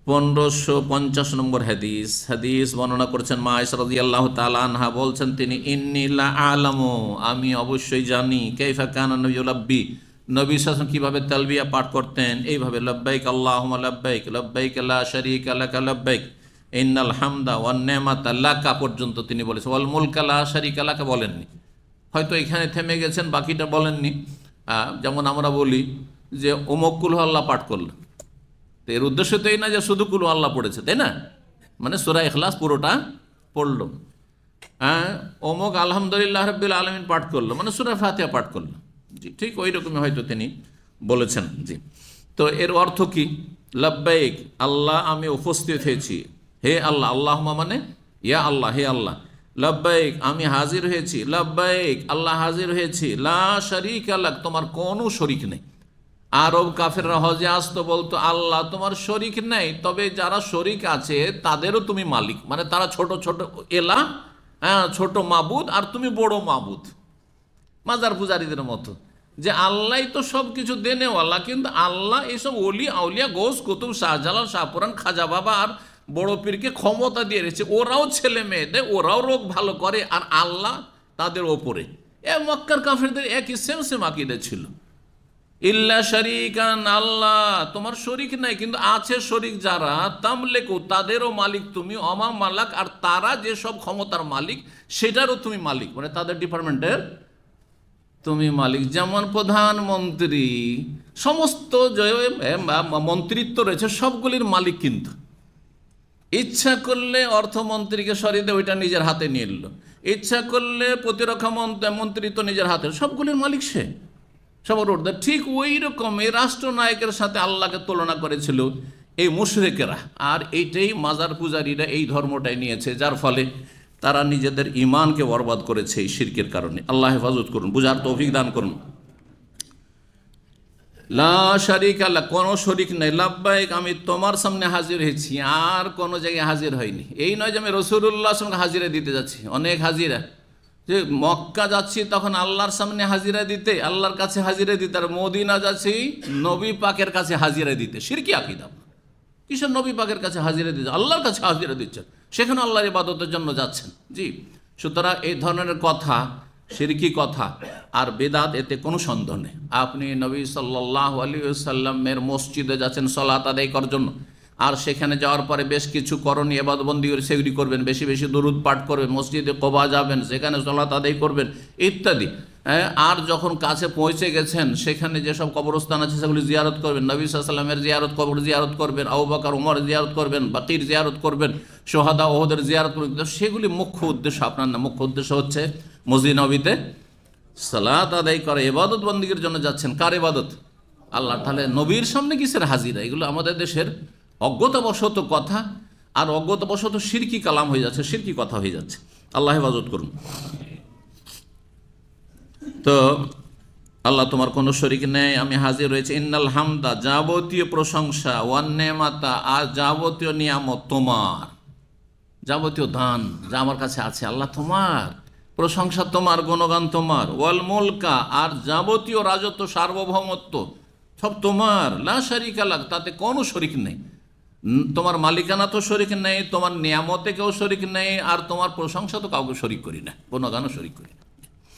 1550 নম্বর হাদিস, বর্ণনা করছেন মা আয়েশা রাদিয়াল্লাহু তাআলা আনহা, বলছেন তিনি, ইন্নী লা আ'লামু, আমি অবশ্যই জানি, কাইফা কানা নবী লাব্বি, নবী সাল্লাল্লাহু আলাইহি ওয়াসাল্লাম কিভাবে তালবিয়া পাঠ করতেন, এইভাবে লব্বাইক আল্লাহুম্মা লব্বাইক, লব্বাইক লা শারীকা লাকা লব্বাইক, ইন্নাল হামদা ওয়ান নি'মাতা লাকা পর্যন্ত তিনি বলেছেন। ওয়াল মুলকা লা শারীকা লাকা বলেননি, হয়তো এখানে থেমে গেছেন, বাকিটা বলেননি। যেমন আমরা বলি যে অমুক কুল আল্লাহ পাঠ করল, তো এর উদ্দেশ্য তো এই না যে শুধু কুল আল্লাহ পড়েছে, তাই না, মানে সূরা ইখলাস পুরোটা পড়ল। অমুক আলহামদুলিল্লাহ রাব্বিল আলামিন পাঠ করলো, মানে সূরা ফাতিহা পাঠ করলো। জি, ঠিক ওই রকমই হয়তো তিনি বলেছেন। জি, তো এর অর্থ কি? লব্বাইক, আল্লাহ আমি উপস্থিত হয়েছি, হে আল্লাহ, আল্লাহুম্মা মানে ইয়া আল্লাহ, হে আল্লাহ, লব্বাইক আমি হাজির হয়েছি, লব্বাইক আল্লাহ হাজির হয়েছি, লা শারীকা লাক তোমার কোনো শরীক নেই। আরব কাফেররা হজে আসতো, বলতো আল্লাহ তোমার শরীক নেই, তবে যারা শরীক আছে তাদেরও তুমি মালিক, মানে তারা ছোট ছোট এলা, ছোট মাবুদ, আর তুমি বড় মাবুদ, মাজার পূজারীদের মতো, যে আল্লাহ তো সব কিছু দেনেওয়ালা, কিন্তু আল্লাহ এইসব ওলি আউলিয়া গোস কুতুব শাহজালাল শাহপুরান খাজা বাবা আর বড় পীরকে ক্ষমতা দিয়ে রেখেছে, ওরাও ছেলে মেয়ে দেয়, ওরাও রোগ ভালো করে, আর আল্লাহ তাদের ওপরে। মক্কার কাফেরদের একই সেম আকীদা ছিল। ইল্লা শরীকান, আল্লাহ তোমার শরীক নাই, কিন্তু আছে শরীক যারা, তামলেকু তাদেরও মালিক তুমি, অমা মালাক আর তারা যে সব ক্ষমতার মালিক সেটারও তুমি মালিক, মানে তাদের ডিপার্টমেন্টের তুমি মালিক। যেমন প্রধানমন্ত্রী সমস্ত যে মন্ত্রিত্ব রয়েছে সবগুলির মালিক, কিন্তু ইচ্ছা করলে অর্থমন্ত্রীকে সরিয়ে দিয়ে ওইটা নিজের হাতে নিয়ে নিল, ইচ্ছা করলে প্রতিরক্ষা মন্ত্রিত্ব নিজের হাতে, সবগুলির মালিক সে, সবার ঊর্ধ্বে। ঠিক ওই রকম এই রাষ্ট্রনায়কের সাথে আল্লাহকে তুলনা করেছিল এই মুশরিকেরা। আর এইটাই মাজার পূজারীরা এই ধর্মটাই নিয়েছে, যার ফলে তারা নিজেদের ইমানকে বরবাদ করেছে এই শিরকের কারণে। আল্লাহ হেফাজত করুন, বুঝার তৌফিক দান করুন। লা শারিকা লাক, কোনো শরিক নাই। লাব্বাইক, আমি তোমার সামনে হাজির হয়েছি, আর কোনো জায়গায় হাজির হয়নি। এই নয় যে আমি রাসূলুল্লাহর সঙ্গে হাজিরা দিতে যাচ্ছি, অনেক হাজিরা, যে মক্কা যাচ্ছি তখন আল্লাহর সামনে হাজিরা দিতে, আল্লাহর কাছে হাজিরা দিতে, আর মদিনা যাচ্ছি নবী পাকের কাছে হাজিরা দিতে। শিরকি আকীদা। কিসের নবী পাকের কাছে হাজিরা দিচ্ছে? আল্লাহর কাছে হাজিরা দিচ্ছেন, সেখানে আল্লাহর ইবাদতের জন্য যাচ্ছেন। জি, সুতরাং এই ধরনের কথা শিরকি কথা আর বেদাত, এতে কোনো সন্দেহ নেই। আপনি নবী সাল্লাল্লাহু আলাইহি ওয়াসাল্লামের মসজিদে যাচ্ছেন সালাত আদায় করার জন্য, আর সেখানে যাওয়ার পরে বেশ কিছু করণীয় ইবাদতবন্দি সেগুলি করবেন, বেশি বেশি দরুদ পাঠ করবেন, মসজিদে কোবা যাবেন, সেখানে সালাত আদায় করবেন ইত্যাদি। আর যখন কাছে পৌঁছে গেছেন সেখানে যেসব কবরস্থান আছে সেগুলি জিয়ারত করবেন, নবী সাল্লাল্লাহু আলাইহি ওয়াসাল্লামের জিয়ারত, কবর জিয়ারত করবেন, আবু বকর ওমর জিয়ারত করবেন, বাকির জিয়ারত করবেন, সোহাদা ওহদের জিয়ারত করবেন। সেগুলি মুখ্য উদ্দেশ্য আপনার না, মুখ্য উদ্দেশ্য হচ্ছে মসজিদ নবীতে সালাত আদায় করে ইবাদত বন্দিগির জন্য যাচ্ছেন। কার ইবাদত? আল্লাহ। তাহলে নবীর সামনে কিসের হাজিরা? এগুলো আমাদের দেশের অজ্ঞতাবশত কথা, আর অজ্ঞতাবশত শিরকি কালাম হয়ে যাচ্ছে, শিরকি কথা হয়ে যাচ্ছে। আল্লাহ হেফাজত করুন। তো আল্লাহ, তোমার কোনো শরিক নেই, আমি হাজির রয়েছে। ইন্নাল হামদা, যাবতীয় প্রশংসা, ওয়ান নেমাতা, আর যাবতীয় নিয়ামত তোমার, যাবতীয় দান যা আমার কাছে আছে আল্লাহ তোমার, প্রশংসা তোমার, গুণগান তোমার। ওয়াল মুলকা, আর যাবতীয় রাজত্ব সার্বভৌমত্ব সব তোমার। লা শারিকা লাক, তাতে কোনো শরিক নেই। তোমার মালিকানা তো শরিক নেই, তোমার নিয়ামতে কেউ শরিক নেই, আর তোমার প্রশংসা তো কাউকে শরিক করি না, গুণগানও শরিক করি না।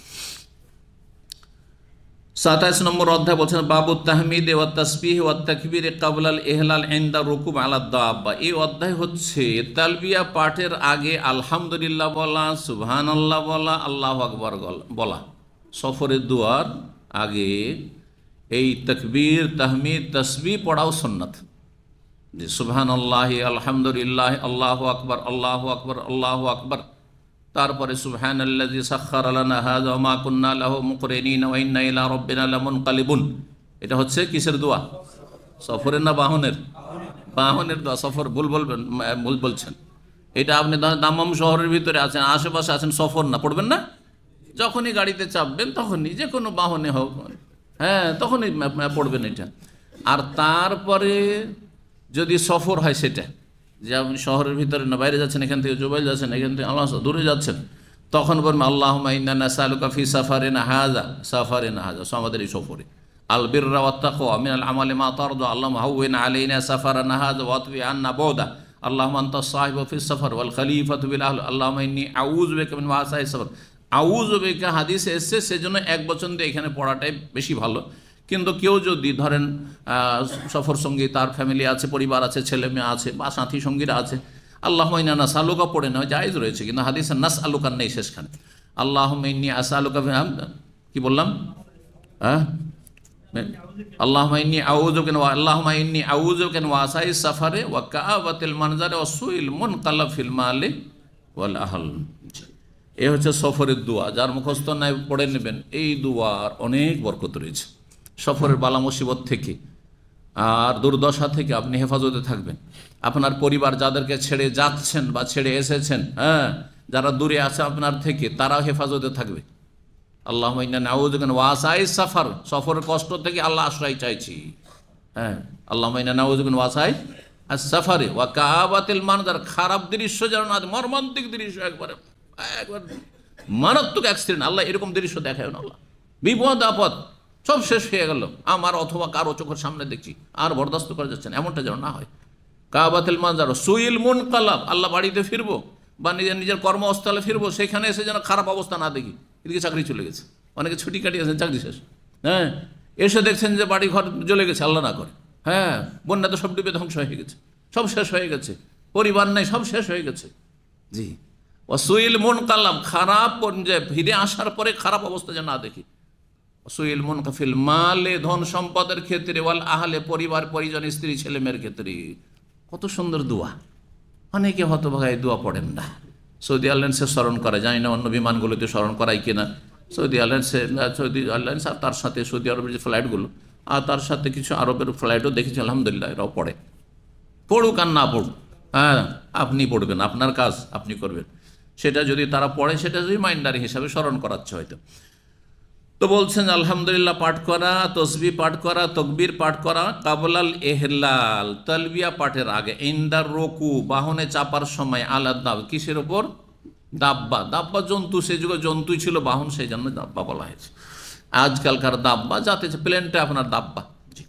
27 নম্বর অধ্যায় বলছেন বাবু তাহমিদ ওয়া তাসবিহ ওয়া তাকবীর ক্বাবলাল ইহলাল ইনদা রুকুব আলা দাব্বা। এই অধ্যায় হচ্ছে তালবিয়া পাঠের আগে আলহামদুলিল্লাহ বলা, সুবহানাল্লাহ বলা, আল্লাহু আকবার বলা। সফরের দুয়ার আগে এই তাকবীর, তাহমিদ, তাসবিহ পড়াও সুন্নাত। যে সুবহানাল্লাহি, আলহামদুলিল্লাহ, আল্লাহু আকবার, আল্লাহু আকবার, আল্লাহু আকবার। তারপরে সুবহানাল্লাযী সাখখারা লানা হাযা ওয়া মা কুন্না লাহু মুকরিনিন ওয়া ইন্না ইলা রাব্বিনা লামুনকালিবুন। এটা হচ্ছে কিসের দোয়া? সফরের না বাহনের? বাহনের দোয়া। সফর ভুল বলবেন, ভুল বলছেন। এটা আপনি দাম্মাম শহরের ভিতরে আছেন, আশেপাশে আছেন, সফর না পড়বেন না? যখনই গাড়িতে চাপবেন তখনই, যে কোনো বাহনে হোক, হ্যাঁ, তখনই পড়বেন এটা। আর তারপরে যদি সফর হয় সেটা, যে আপনি শহরের ভিতরে না বাইরে যাচ্ছেন, এখান থেকে জুবাইল যাচ্ছেন, এখান থেকে আল্লাহ দূরে যাচ্ছেন, তখন বলবেন আল্লাহুম্মা ইন্না নাসআলুকা ফি সাফারিনা হাযা, সাফারিনা হাযা, আমাদের এই সফরে, আল বিররা ওয়াত তাকওয়া মিনাল আমালি মা তারদু, আল্লাহুম্মা হাওয়িন আলাইনা সাফারানা হাযা ওয়া আতফি আন্না বুদা, আল্লাহুম্মা আনতাস সাহিবু ফিস সাফার ওয়াল খলিফাতু বিল আহল, আল্লাহুম্মা ইন্নী আউযু বিকা মিন ওয়াসাই সাফার। আউযু বিকা হাদিসে এসেছে, সেজন্য এক বচন দিয়ে এখানে পড়াটাই বেশি ভালো। কিন্তু কেউ যদি ধরেন সফর সঙ্গী, তার ফ্যামিলি আছে, পরিবার আছে, ছেলে মেয়ে আছে, বা সাথী সঙ্গীরা আছে, আল্লাহুম্মা ইন্না নাসআলুকা পড়ে নেওয়া জায়েজ রয়েছে, কিন্তু হাদিসে নাসআলুকা নেই শেষখানে। আল্লাহুম্মা ইন্নী আসআলুকা, কি বললাম? হ্যাঁ, আল্লাহুম্মা ইন্নী আউযু বিকা মিন ওয়াসাই সাফারে ওয়া কাআবাতিল মানজারে ওয়া সুইল মুনকালাব ফিল মালি ওয়াল আহল। এ হচ্ছে সফরের দোয়া, যার মুখস্থ নাই পড়ে নেবেন। এই দোয়ার অনেক বরকত রয়েছে। সফরের বালা মুসিবত থেকে আর দুর্দশা থেকে আপনি হেফাজতে থাকবেন। আপনার পরিবার যাদেরকে ছেড়ে যাচ্ছেন বা ছেড়ে এসেছেন, হ্যাঁ, যারা দূরে আছে আপনার থেকে, তারাও হেফাজতে থাকবে। আল্লাহুম্মা ইন্না নাউযু বিকা মিন ওয়াসাই সাফার, সফরের কষ্ট থেকে আল্লাহ আশ্রয় চাইছি। হ্যাঁ, আল্লাহুম্মা ইন্না নাউযু বিকা মিন ওয়াসাই সাফারে ওয়া কাআবাতিল মানজার, খারাপ দৃশ্য যেন না, মর্মান্তিক দৃশ্য, একবার মারাত্মক অ্যাক্সিডেন্ট, আল্লাহ এরকম দৃশ্য দেখায় না। আল্লাহ বিপদ আপদ সব শেষ হয়ে গেল, আমার অথবা কারো চোখের সামনে দেখছি, আর বরদাস্ত করা যাচ্ছে না, এমনটা যেন না হয়। কাবাতুল মানজার সুইল মুনকালাব, আল্লাহ বাড়িতে ফিরবো বা নিজের কর্মস্থলে ফিরবো, সেখানে এসে যেন খারাপ অবস্থা না দেখি। এদিকে চাকরি চলে গেছে, অনেকে ছুটি কাটিয়েছেন, চাকরি শেষ, হ্যাঁ, এসে দেখছেন যে বাড়ি ঘর জ্বলে গেছে, আল্লাহ না করে, হ্যাঁ, বন্যা তো সব ডুবে ধ্বংস হয়ে গেছে, সব শেষ হয়ে গেছে, পরিবার নেই, সব শেষ হয়ে গেছে। জি, ও সুইল মুনকালাব, খারাপ যে ফিরে আসার পরে খারাপ অবস্থা যেন না দেখি। সুইল মুনকাফিল মালে, ধন সম্পদের ক্ষেত্রে, ওয়াল আহলে, পরিবার পরিজন, স্ত্রী ছেলে মেয়ের ক্ষেত্রে। কত সুন্দর দোয়া। অনেকে হতভাগা এই দোয়া পড়েন না। সৌদি এয়ারলাইন্সে স্মরণ করা, জানি না অন্য বিমানগুলোতে স্মরণ করাই কিনা। সৌদি এয়ারলাইন্স আর তার সাথে সৌদি আরবের যে ফ্লাইটগুলো, আর তার সাথে কিছু আরবের ফ্লাইটও দেখেছি, আলহামদুলিল্লাহ এরাও পড়ে। পড়ুক আর না পড়ুক, হ্যাঁ আপনি পড়বেন, আপনার কাজ আপনি করবেন। সেটা যদি তারা পড়ে, সেটা রিমাইন্ডার হিসাবে স্মরণ করাচ্ছে হয়তো। তো বলছেন আলহামদুলিল্লাহ পাঠ করা, তসবিহ পাঠ করা, তকবীর পাঠ করা, কাবলাল এহলাল, তালবিয়া পাঠের আগে, ইন্দার রুকু, বাহনে চাপার সময়, আলাদা কিসের ওপর? দাব্বা। দাব্বা জন্তু, সে যুগে জন্তুই ছিল বাহন, সেই জন্য দাব্বা বলা হয়েছে। আজকালকার দাব্বা যাতে প্লেনটা আপনার দাব্বা।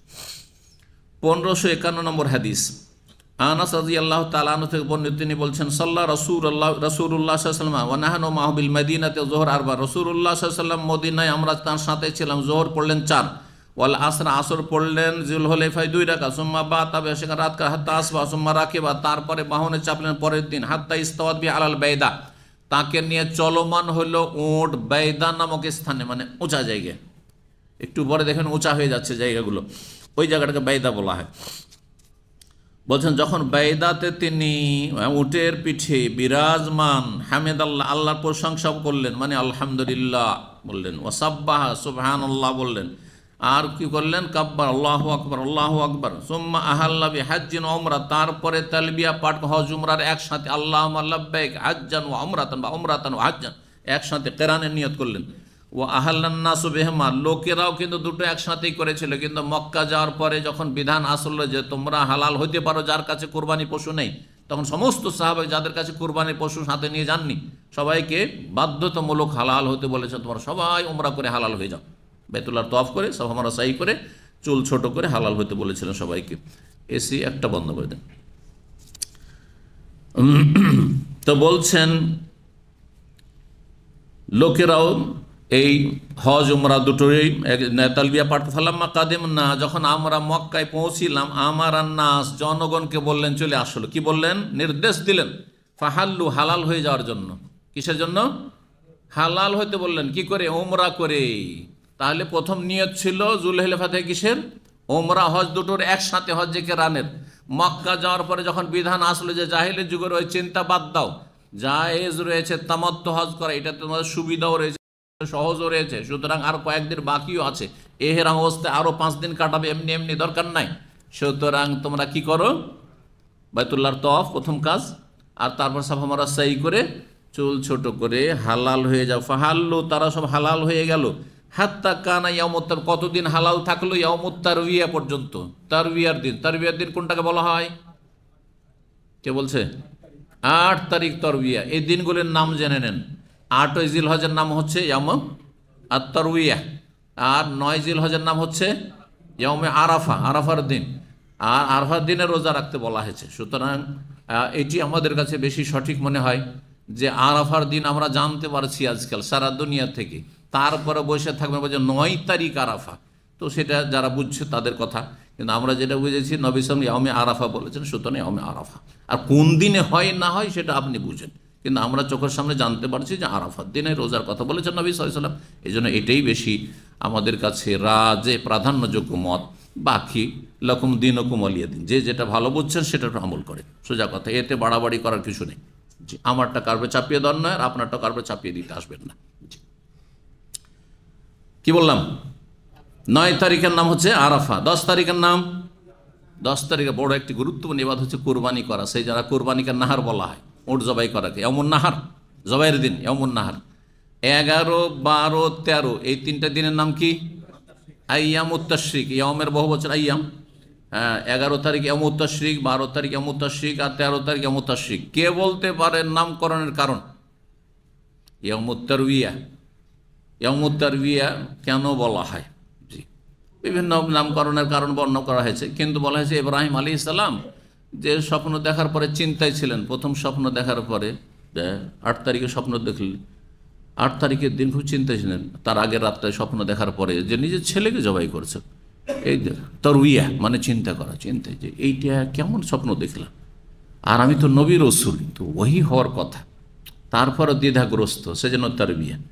1551 নম্বর হাদিস, আনাস রাদিয়াল্লাহু তাআলা আনহু থেকে বর্ণিত, তিনি বলছেন সাল্লা রাসূলুল্লাহ সাল্লাল্লাহু আলাইহি ওয়াসাল্লাম ওয়া নাহনু মাহু বিল মদিনাতে যুহর আরবা, রাসূলুল্লাহ সাল্লাল্লাহু আলাইহি ওয়াসাল্লাম মদিনায় আমরা তার সাথে ছিলাম, যোহর পড়লেন 4, ওয়াল আসর, আসর পড়লেন যুলহুলাইফায় 2 রাকাত, সুম্মা বাতা, সেখানে রাত কা হাত্তা আসবা, সুম্মা রাকিবা, তারপরে বাহনে চাপলেন পরের দিন, হাত্তা ইস্তাওয়াত বি আলাল বাইদা, তাকে নিয়ে চলমান হলো উট বাইদা নামক স্থানে, মানে উঁচা জায়গা। একটু পরে দেখেন উঁচা হয়ে যাচ্ছে জায়গাগুলো, ওই জায়গাটাকে বাইদা বলা হয়। বলছেন যখন বাইদাতে তিনি উটের পিঠে বিরাজমান, হামিদাল্লাহ, আল্লাহর প্রশংসা করলেন, মানে আলহামদুলিল্লাহ বললেন, ওয়াসাব্বাহা, সুবহানাল্লাহ বললেন, আর কি করলেন? কাব্বার, আল্লাহু আকবার, আল্লাহু আকবার, সুম্মা আহাল্লা বিহাজ্জিন ওয়া উমরা, তারপরে তালবিয়া পাঠ, হজ উমরার একসাথে, আল্লাহুম্মা লাব্বাইক হাজ্জান ওয়া উমরাতান, বা উমরাতান ওয়া হাজ্জান, একসাথে কিরানের নিয়ত করলেন। ও আহাল্লান নাসু বিহিমা, লোকেরাও কিন্তু দুটো একসাথেই করেছিল, কিন্তু মক্কা যাওয়ার পরে যখন বিধান আসলো যে তোমরা হালাল হইতে পারো যার কাছে কুরবানি পশু নেই, তখন সমস্ত সাহাবা যাদের কাছে কুরবানি পশু সাথে নিয়ে যাননি, সবাইকে বাধ্যতামূলক হালাল হতে বলেছে, তোমরা সবাই উমরা করে হালাল হয়ে যাও, বাইতুল্লাহর তওয়াফ করে, সাফা মারওয়া সাই করে, চুল ছোট করে হালাল হতে বলেছিলেন সবাইকে। এসি একটা বন্ধ করে দেন। তো বলছেন লোকেরাও এই হজ উমরা দুটোই তালবিয়া পাঠ, ফালাম্মা কাদিম না, যখন আমরা মক্কায় পৌঁছিলাম, আমার নাস, জনগণকে বললেন চলে আসলো, কি বললেন? নির্দেশ দিলেন, ফাহাল্লু, হালাল হয়ে যাওয়ার জন্য। কিসের জন্য? হালাল হইতে বললেন, কি করে? উমরা করে। তাহলে প্রথম নিয়ত ছিল যুলহুলাইফা থেকে কিসের? উমরা হজ দুটোর একসাথে, হজ যে কেরানের। মক্কা যাওয়ার পরে যখন বিধান আসলো যে জাহিলি যুগের ওই চিন্তা বাদ দাও, জায়েজ রয়েছে তামাত্তু হজ করা, এটা তোমাদের সুবিধাও রয়েছে, সহজও রয়েছে, সুতরাং আর কয়েকদিন বাকিও আছে, এহেরাম অবস্থায় আরো 5 দিন কাটাবে, এমনি এমনি দরকার নাই। সুতরাং তোমরা কি করো? বাইতুল্লাহর তওয়াফ প্রথম কাজ, আর তারপর সাফা মারওয়া সাই করে চুল ছোট করে হালাল হয়ে যাও। ফাহাল্লু, তারা সব হালাল হয়ে গেল। হাত্তা কানা ইয়ামুত, কতদিন হালাল থাকলো? ইয়ামুত তারবিয়া পর্যন্ত, তারবিয়ার দিন। তারবিয়ার দিন কোনটাকে বলা হয়? কে বলছে? 8 তারিখ তারবিয়া। এই দিনগুলির নাম জেনে নেন। 8 জিলহজের নাম হচ্ছে ইয়ামে আত-তারবিয়া, আর 9 জিলহজের নাম হচ্ছে ইয়ামে আরাফা, আরাফার দিন। আর আরাফার দিনে রোজা রাখতে বলা হয়েছে। সুতরাং এটি আমাদের কাছে বেশি সঠিক মনে হয় যে আরাফার দিন আমরা জানতে পারছি আজকাল সারা দুনিয়া থেকে, তারপরে বসে থাকবে বলছে 9 তারিখ আরাফা। তো সেটা যারা বুঝছে তাদের কথা, কিন্তু আমরা যেটা বুঝেছি নবী সাল্লাল্লাহু আলাইহি ওয়াসাল্লাম ইয়ামে আরাফা বলেছেন, সুতরাং ইয়ামে আরাফা। আর কোন দিনে হয় না হয় সেটা আপনি বুঝেন, কিন্তু আমরা চোখের সামনে জানতে পারছি যে আরাফার দিনে রোজার কথা বলেছেন নবী সাল্লাল্লাহু আলাইহি ওয়াসাল্লাম। এই জন্য এটাই বেশি আমাদের কাছে রাজে প্রাধান্যযোগ্য মত। বাকি লকুম দীনুকুম ওয়ালিয়া দিন, যে যেটা ভালো বুঝছেন সেটার আমল করে, সোজা কথা। এতে বাড়াবাড়ি করার কিছু নেই। জি, আমারটা কারবে চাপিয়ে দেওয়ার নয়, আর আপনারটা কারবে চাপিয়ে দিতে আসবেন না। কি বললাম? 9 তারিখের নাম হচ্ছে আরাফা। 10 তারিখের নাম, 10 তারিখে বড় একটি গুরুত্বপূর্ণ ইবাদত হচ্ছে কোরবানি করা। সেই যারা কোরবানিকে নাহার বলা হয়, উট জবাই করাকে ইয়ামুন নাহার, জবাইয়ের দিন ইয়ামুন নাহার। 11, 12, 13 এই 3টা দিনের নাম কি? আইয়ামুত তাশরিক, ইয়ামের বহু বছর আইয়াম। 11 তারিখ ইয়ামুত তাশরিক, 12 তারিখ ইয়ামুত তাশরিক, আর 13 তারিখ ইয়ামুত তাশরিক। কে বলতে পারেন নামকরণের কারণ? ইয়ামুত তারবিয়া। ইয়ামুত তারবিয়া কেন বলা হয়? জি, বিভিন্ন নামকরণের কারণ বর্ণনা করা হয়েছে, কিন্তু বলা হয়েছে ইব্রাহিম আলাইহিস সালাম যে স্বপ্ন দেখার পরে চিন্তায় ছিলেন, প্রথম স্বপ্ন দেখার পরে 8 তারিখে স্বপ্ন দেখলেন, 8 তারিখের দিন খুব চিন্তায় ছিলেন, তার আগের রাতটায় স্বপ্ন দেখার পরে যে নিজের ছেলেকে জবাই করেছে। এই তরবিয়া মানে চিন্তা করা, চিন্তায় যে এইটা কেমন স্বপ্ন দেখলাম, আর আমি তো নবী রাসূল, তো ওহি হওয়ার কথা। তারপরও দ্বিধাগ্রস্ত, সেজন্য তরবিয়া।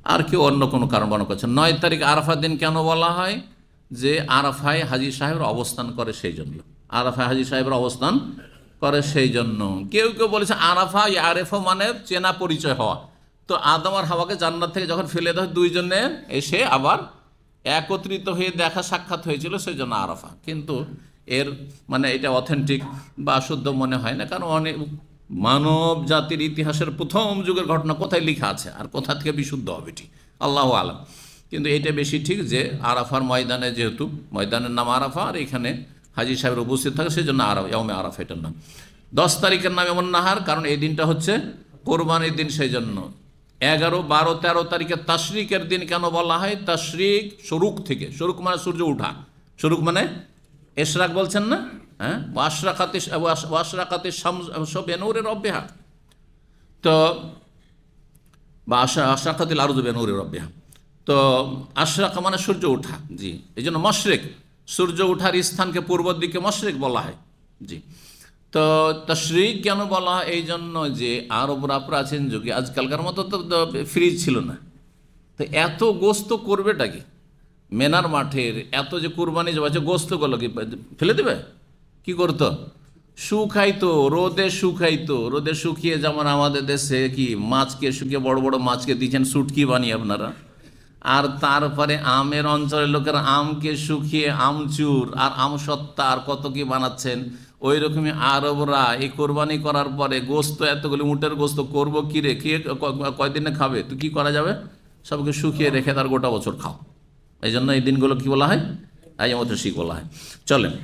আর কেউ অন্য কোনো কারণ বর্ণনা করছেন। 9 তারিখ আরাফার দিন কেন বলা হয়? যে আরাফায় হাজী সাহেবের অবস্থান করে সেই জন্য, আরাফায় হাজী সাহেবের অবস্থান করে সেই জন্য। কেউ কেউ বলেছে আরাফা আরেফা মানে চেনা পরিচয় হওয়া। তো আদম আর হাওয়াকে জান্নাত থেকে যখন ফেলে দেওয়া দুইজনে এসে আবার একত্রিত হয়ে দেখা সাক্ষাৎ হয়েছিল, সেই জন্য আরাফা। কিন্তু এর মানে এটা অথেন্টিক বা শুদ্ধ মনে হয় না, কারণ অনেক মানব জাতির ইতিহাসের প্রথম যুগের ঘটনা কোথায় লেখা আছে আর কোথা থেকে বিশুদ্ধ হবে এটি আল্লাহু আলাম। কিন্তু এটা বেশি ঠিক যে আরাফার ময়দানে, যেহেতু ময়দানের নাম আরাফা আর এখানে হাজী সাহেবের উপস্থিত থাকে সেই জন্য ইয়াউমে আরাফা এটার নাম। 10 তারিখের নাম এমন নাহার, কারণ এই দিনটা হচ্ছে কোরবানির দিন সেই জন্য। 11, 12, 13 তারিখের তাশরিকের দিন কেন বলা হয়? তাশরিক শরুক থেকে, শরুক মানে সূর্য উঠা, শরুক মানে এশরাক বলছেন না, হ্যাঁ, ওয়াশরাকাতি শামসু বিনূরি রাব্বিহা, তো বা আশরাকাতিল আরযু বিনূরি রাব্বিহা। তো আশরাকা মানে সূর্য ওঠা, জি, এই জন্য মশরিক, সূর্য ওঠার স্থানকে পূর্ব দিকে মশরিক বলা হয়, জি। তো তাশরিক কেন বলা হয়? এই জন্য যে আরবরা প্রাচীন যুগে আজকালকার মতো তো ফ্রিজ ছিল না, তো এত গোস্ত করবেটা কি? মেনার মাঠের এত যে কুরবানি যাচ্ছে, গোস্তগুলো কি ফেলে দেবে? কি করতো? শুকাইতো, রোদে শুকাইতো, রোদে শুকিয়ে, যেমন আমাদের দেশে কি মাছকে শুকিয়ে বড় বড় মাছকে দিচ্ছেন শুটকি বানিয়ে আপনারা, আর তারপরে আমের অঞ্চলের লোকেরা আমকে শুকিয়ে আমচুর আর আমসত্তা আর কত কি বানাচ্ছেন। ওই রকমই আরবরা এই কোরবানি করার পরে গোস্ত, এতগুলি উটের গোস্ত করবো কি রে, কে কয়দিনে খাবে, তো কি করা যাবে, সবকে শুকিয়ে রেখে তার গোটা বছর খাও। এই জন্য এই দিনগুলো কি বলা হয়? আইয়ামুত তাশরিক বলা হয়। চলেন,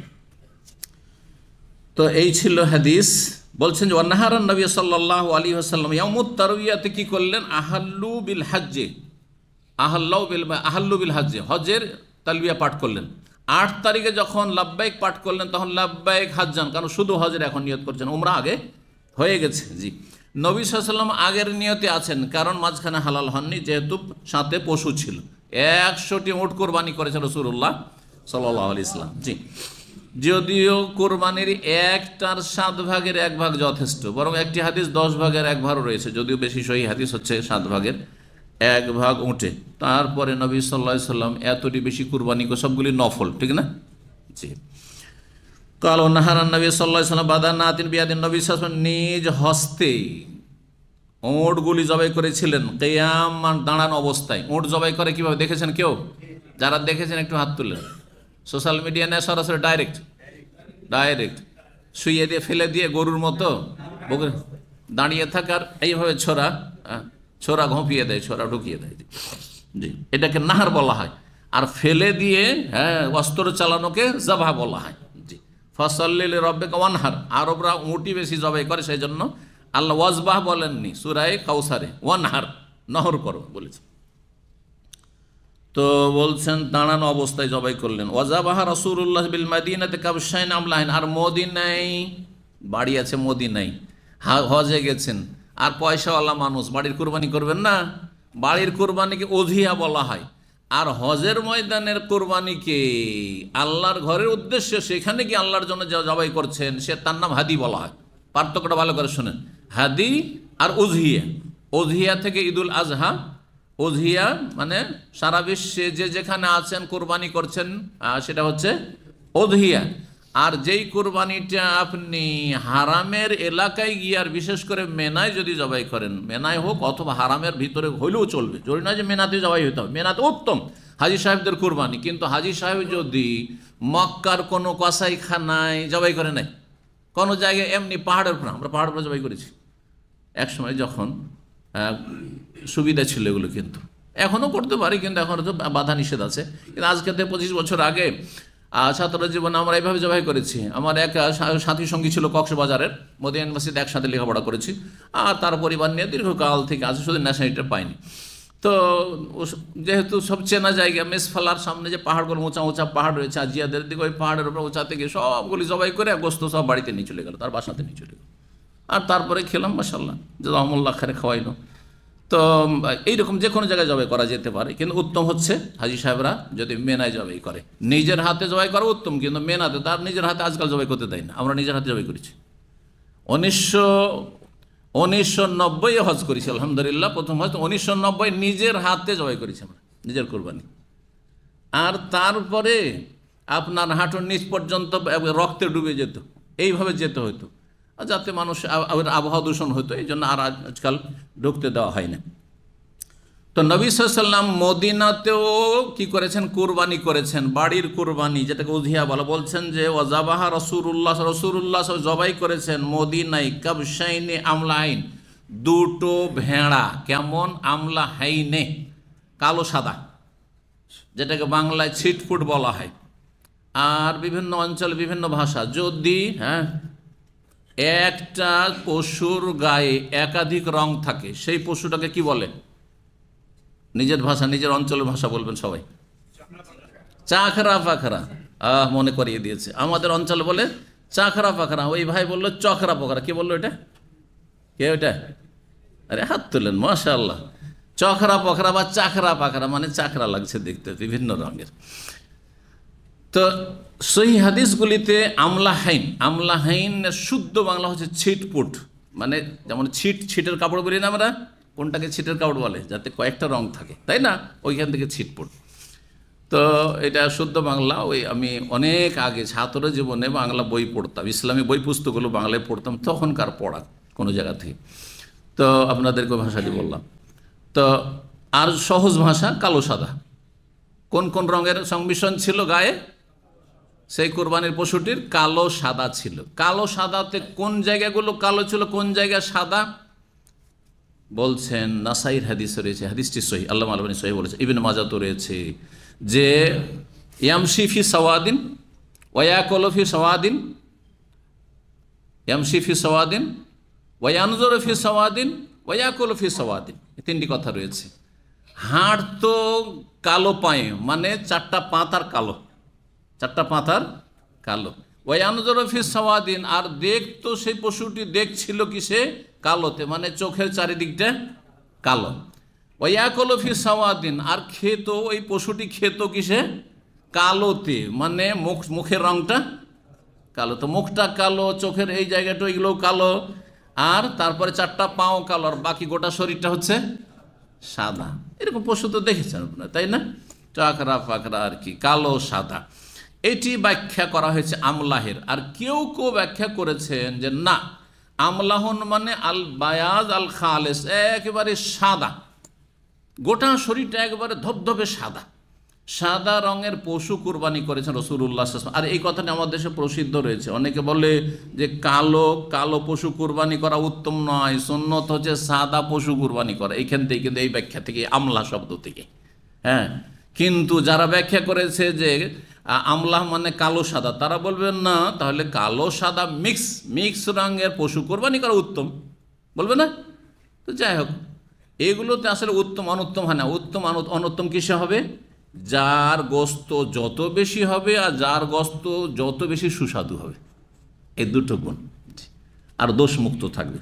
তো এই ছিল হাদিস। বলছেন যে ওয়ান্নাহারান নবী সাল্লাল্লাহু আলাইহি ওয়াসাল্লাম ইয়াউমুত তারবিয়াতে কি করলেন? আহাল্লু বিল হাজ্জে, আহাল্লু বিল হাজ্জে, হজের তালবিয়া পাঠ করলেন। 8 তারিখে যখন লাব্বাইক পাঠ করলেন তখন লাব্বাইক হাজ্জান, কারণ শুধু হজের এখন নিয়ত করছেন, উমরা আগে হয়ে গেছে, জি। নবী সাল্লাল্লাহু আলাইহি ওয়াসাল্লাম আগের নিয়তে আছেন, কারণ মাঝখানে হালাল হননি, যেহেতু সাথে পশু ছিল। 100টি উট কোরবানি করেছেন রাসূলুল্লাহ সাল্লাল্লাহু আলাইহি ওয়াসাল্লাম, জি। যদিও কোরবানির 1টার 7 ভাগের 1 ভাগ যথেষ্ট, বরং একটি হাদিস 10 ভাগের 1 ভাগও রয়েছে, যদিও বেশি সহি হাদিস হচ্ছে 7 ভাগের 1 ভাগ উঠে। তারপরে নবী সাল্লাল্লাহু আলাইহি ওয়াসাল্লাম এতটি বেশি কুরবানি করে, সবগুলি নফল, ঠিক না, জি। কাল নাহারান নবী সাল্লাল্লাহু আলাইহি ওয়াসাল্লাম বাদানাতিন বিয়াদিন, নবী সাল্লাল্লাহু আলাইহি ওয়াসাল্লাম নিজ হস্তে উটগুলি জবাই করেছিলেন, কিয়াম দাঁড়ানো অবস্থায়। উট জবাই করে কিভাবে দেখেছেন কেউ? যারা দেখেছেন একটু হাত তুলেন। সোশ্যাল মিডিয়া নেয় সরাসরি ডাইরেক্ট শুইয়ে দিয়ে ফেলে দিয়ে গরুর মতো দাঁড়িয়ে থাকার, এইভাবে ছোরা ঘঁপিয়ে দেয়, ছোরা ঢুকিয়ে দেয়, জি, এটাকে নাহার বলা হয়। আর ফেলে দিয়ে, হ্যাঁ, অস্ত্র চালানোকে জাভা বলা হয়, জি। ফাসাল্লি লিরাব্বিকা ওয়ানহার, আরবরা উটি বেশি জবাই করে, সেই জন্য আল্লাহ ওয়াজবাহ বলেননি সূরায়ে কাউসারে, ওয়ানহার, নহর করো বলেছে। তো বলছেন দাঁড়ানো অবস্থায় জবাই করলেন। ওয়াজাবাহা রাসূলুল্লাহ বিল মাদিনাতে কাবশাইন আমলাইন, আর মদিনায় বাড়ি আছে, মদিনায় হজে গেছেন, আর পয়সাওয়ালা মানুষ বাড়ির কুরবানি করবেন না, বাড়ির কুরবানিকে উযহিয়া বলা হয়। আর হজের ময়দানের কুরবানিকে আল্লাহর ঘরের উদ্দেশ্যে, সেখানে কি আল্লাহর জন্য জবাই করছেন, সে তার নাম হাদি বলা হয়। পার্থক্যটা ভালো করে শুনেন, হাদি আর উযহিয়া। উযহিয়া থেকে ঈদুল আজহা, উযহিয়া মানে সারা বিশ্বে যে যেখানে আছেন কোরবানি করছেন, সেটা হচ্ছে উযহিয়া। আর যেই কোরবানিটা আপনি হারামের এলাকায় গিয়ে, আর বিশেষ করে মেনায় যদি জবাই করেন, মেনায় হোক অথবা হারামের ভিতরে হইলেও চলবে, জরুরি নয় যে মেনাতে জবাই হইতে হবে, মেনাতে উত্তম হাজী সাহেবদের কোরবানি। কিন্তু হাজী সাহেব যদি মক্কার কোনো কসাইখানায় জবাই করে নাই, কোনো জায়গায় এমনি পাহাড়ের উপর, আমরা পাহাড়ের উপর জবাই করেছি এক সময়, যখন সুবিধা ছিল এগুলো, কিন্তু এখনও করতে পারি, কিন্তু এখন তো বাধা নিষেধ আছে। কিন্তু আজকে থেকে 25 বছর আগে ছাত্র জীবনে আমরা এইভাবে জবাই করেছি। আমার এক সাথী সঙ্গী ছিল কক্সবাজারের, মদিনা ইউনিভার্সিটিতে একসাথে লেখাপড়া করেছি, আর তার পরিবার নিয়ে দীর্ঘকাল থেকে আছে, শুধু ন্যাশনালিটিটা পাইনি। তো যেহেতু সব চেনা জায়গা, মেসফালার সামনে যে পাহাড়গুলো, উঁচা উঁচা পাহাড় রয়েছে, আজিয়াদের দিকে, ওই পাহাড়ের উপর উঁচাতে গিয়ে সবগুলি জবাই করে গোস্ত সব বাড়িতে নিয়ে চলে গেল, তার বাসাতে নিয়ে চলে গেল। আর তারপরে খেলাম, মাশাআল্লাহ, জাযাকুমুল্লাহ খাইর, খাওয়াইলো। তো এইরকম যে কোনো জায়গায় জবাই করা যেতে পারে, কিন্তু উত্তম হচ্ছে হাজী সাহেবরা যদি মেনায় জবাই করে, নিজের হাতে জবাই করা উত্তম। কিন্তু মেনাতে তার নিজের হাতে আজকাল জবাই করতে দেয় না, আমরা নিজের হাতে জবাই করেছি। 1990 হজ করেছি আলহামদুলিল্লাহ, প্রথম হজ 1990 নিজের হাতে জবাই করেছি আমরা, নিজের কোরবানি। আর তারপরে আপনার হাঁটুর নিচ পর্যন্ত রক্তে ডুবে যেত, এইভাবে যেতে হতো, যাতে মানুষ আবহাওয়া দূষণ হতো, এই জন্য আর আজকাল ঢুকতে দেওয়া হয় না। তো নবী সাল্লাল্লাহু আলাইহি ওয়াসাল্লাম মদিনাতেও কি করেছেন, কুরবানি করেছেন, বাড়ির কুরবানি যেটাকে উযহিয়া বলা। বলছেন যে ওয়াজাবাহা রাসূলুল্লাহ জবাই করেছেন মদিনায় কাবশাইনে আমলাইন, দুটো ভেড়া। কেমন? আমলাহাইনে, কালো সাদা, যেটাকে বাংলায় ছিটফুট বলা হয়। আর বিভিন্ন অঞ্চলে বিভিন্ন ভাষা। যদি একটা পশুর গায়ে একাধিক রং থাকে, সেই পশুটাকে কি বলে? নিজের ভাষা, নিজের অঞ্চলের ভাষা বলবেন সবাই। চাখরা পাখরা, মনে করিয়ে দিয়েছে। আমাদের অঞ্চলে বলে চাখরা পাখরা, ওই ভাই বললো চখরা পাখরা। কি বললো এটা? কে ওইটা? আরে হাত তুলেন, মাশাআল্লাহ। চখরা পাখরা বা চাখরা পাখরা মানে চাখরা লাগছে দেখতে, বিভিন্ন রঙের। তো সহি হাদিসগুলিতে আমলাহাইন শুদ্ধ বাংলা হচ্ছে ছিটপুট, মানে যেমন ছিটের কাপড় বলি না আমরা, কোনটাকে ছিটের কাপড় বলে? যাতে কয়েকটা রং থাকে, তাই না? ওইখান থেকে ছিটপুট। তো এটা শুদ্ধ বাংলা। ওই আমি অনেক আগে ছাত্র জীবনে বাংলা বই পড়তাম, ইসলামী বই পুস্তকগুলো বাংলায় পড়তাম, তখনকার পড়া কোনো জায়গা থেকে। তো আপনাদেরকে ভাষাটি বললাম। তো আর সহজ ভাষা কালো সাদা। কোন কোন রঙের সংমিশ্রণ ছিল গায়ে? সেই কোরবানির পশুটির কালো সাদা ছিল। কালো সাদাতে কোন জায়গাগুলো কালো ছিল, কোন জায়গা সাদা? বলছেন নাসাইর হাদিসে রয়েছে, হাদিসটি সহিহ, আল্লামা আলবানী সহিহ বলেছে, ইবনে মাজাহ রয়েছে, যে ইয়ামশি ফি সাওয়াদিন ওয়ায়াকুলু ফি সাওয়াদিন, ইয়ামশি ফি সাওয়াদিন ওয়ায়ানজুরু ফি সাওয়াদিন ওয়ায়াকুলু ফি সাওয়াদিন, এই তিনটি কথা রয়েছে। হাড় তো কালো পায়ে, মানে চারটা পাতার কালো, চারটা পাতার কালো। ওয়ায়ানজুরু ফি সাওয়াদিন, আর দেখতো সেই পশুটি দেখছিল কিসে? কালোতে, মানে চোখের চারিদিকটা কালো। ওয়ায়াকুলু ফি সাওয়াদিন, আর খেত, ওই পশুটি খেত কিসে? কালোতে, মানে মুখের রংটা কালো। তো মুখটা কালো, চোখের এই জায়গাটা, এগুলো কালো, আর তারপরে চারটা পাও কালো, আর বাকি গোটা শরীরটা হচ্ছে সাদা। এরকম পশু তো দেখেছেন আপনারা, তাই না? চাকরা পাকরা আর কি, কালো সাদা। এটি ব্যাখ্যা করা হয়েছে আমলাহের। আর কেউ কেউ ব্যাখ্যা করেছেন যে না, আমলাহন মানে আল বায়াজ আল খালেস, একেবারে সাদা, গোটা শরীরটা একবারে ধবধবে সাদা, সাদা রঙের পশু কুরবানি করেছেন রাসূলুল্লাহ সাল্লাল্লাহু আলাইহি ওয়াসাল্লাম। আর এই কথাটা আমাদের দেশে প্রসিদ্ধ রয়েছে। অনেকে বলে যে কালো পশু কুরবানি করা উত্তম নয়, সুন্নত হচ্ছে সাদা পশু কুরবানি করা। এইখান থেকে কিন্তু এই ব্যাখ্যা থেকে, আমলা শব্দ থেকে, কিন্তু যারা ব্যাখ্যা করেছে যে আমলা মানে কালো সাদা, তারা বলবেন না, তাহলে কালো সাদা মিক্স রঙের পশু কোরবানি করা উত্তম, বলবে না? তো যাই হোক, এগুলোতে আসলে উত্তম অনুত্তম হয় না। উত্তম অনুত্তম কিসে হবে? যার গোস্ত যত বেশি হবে আর যার গোস্ত যত বেশি সুস্বাদু হবে, এই দুটো গুণ, আর দোষ মুক্ত থাকবে।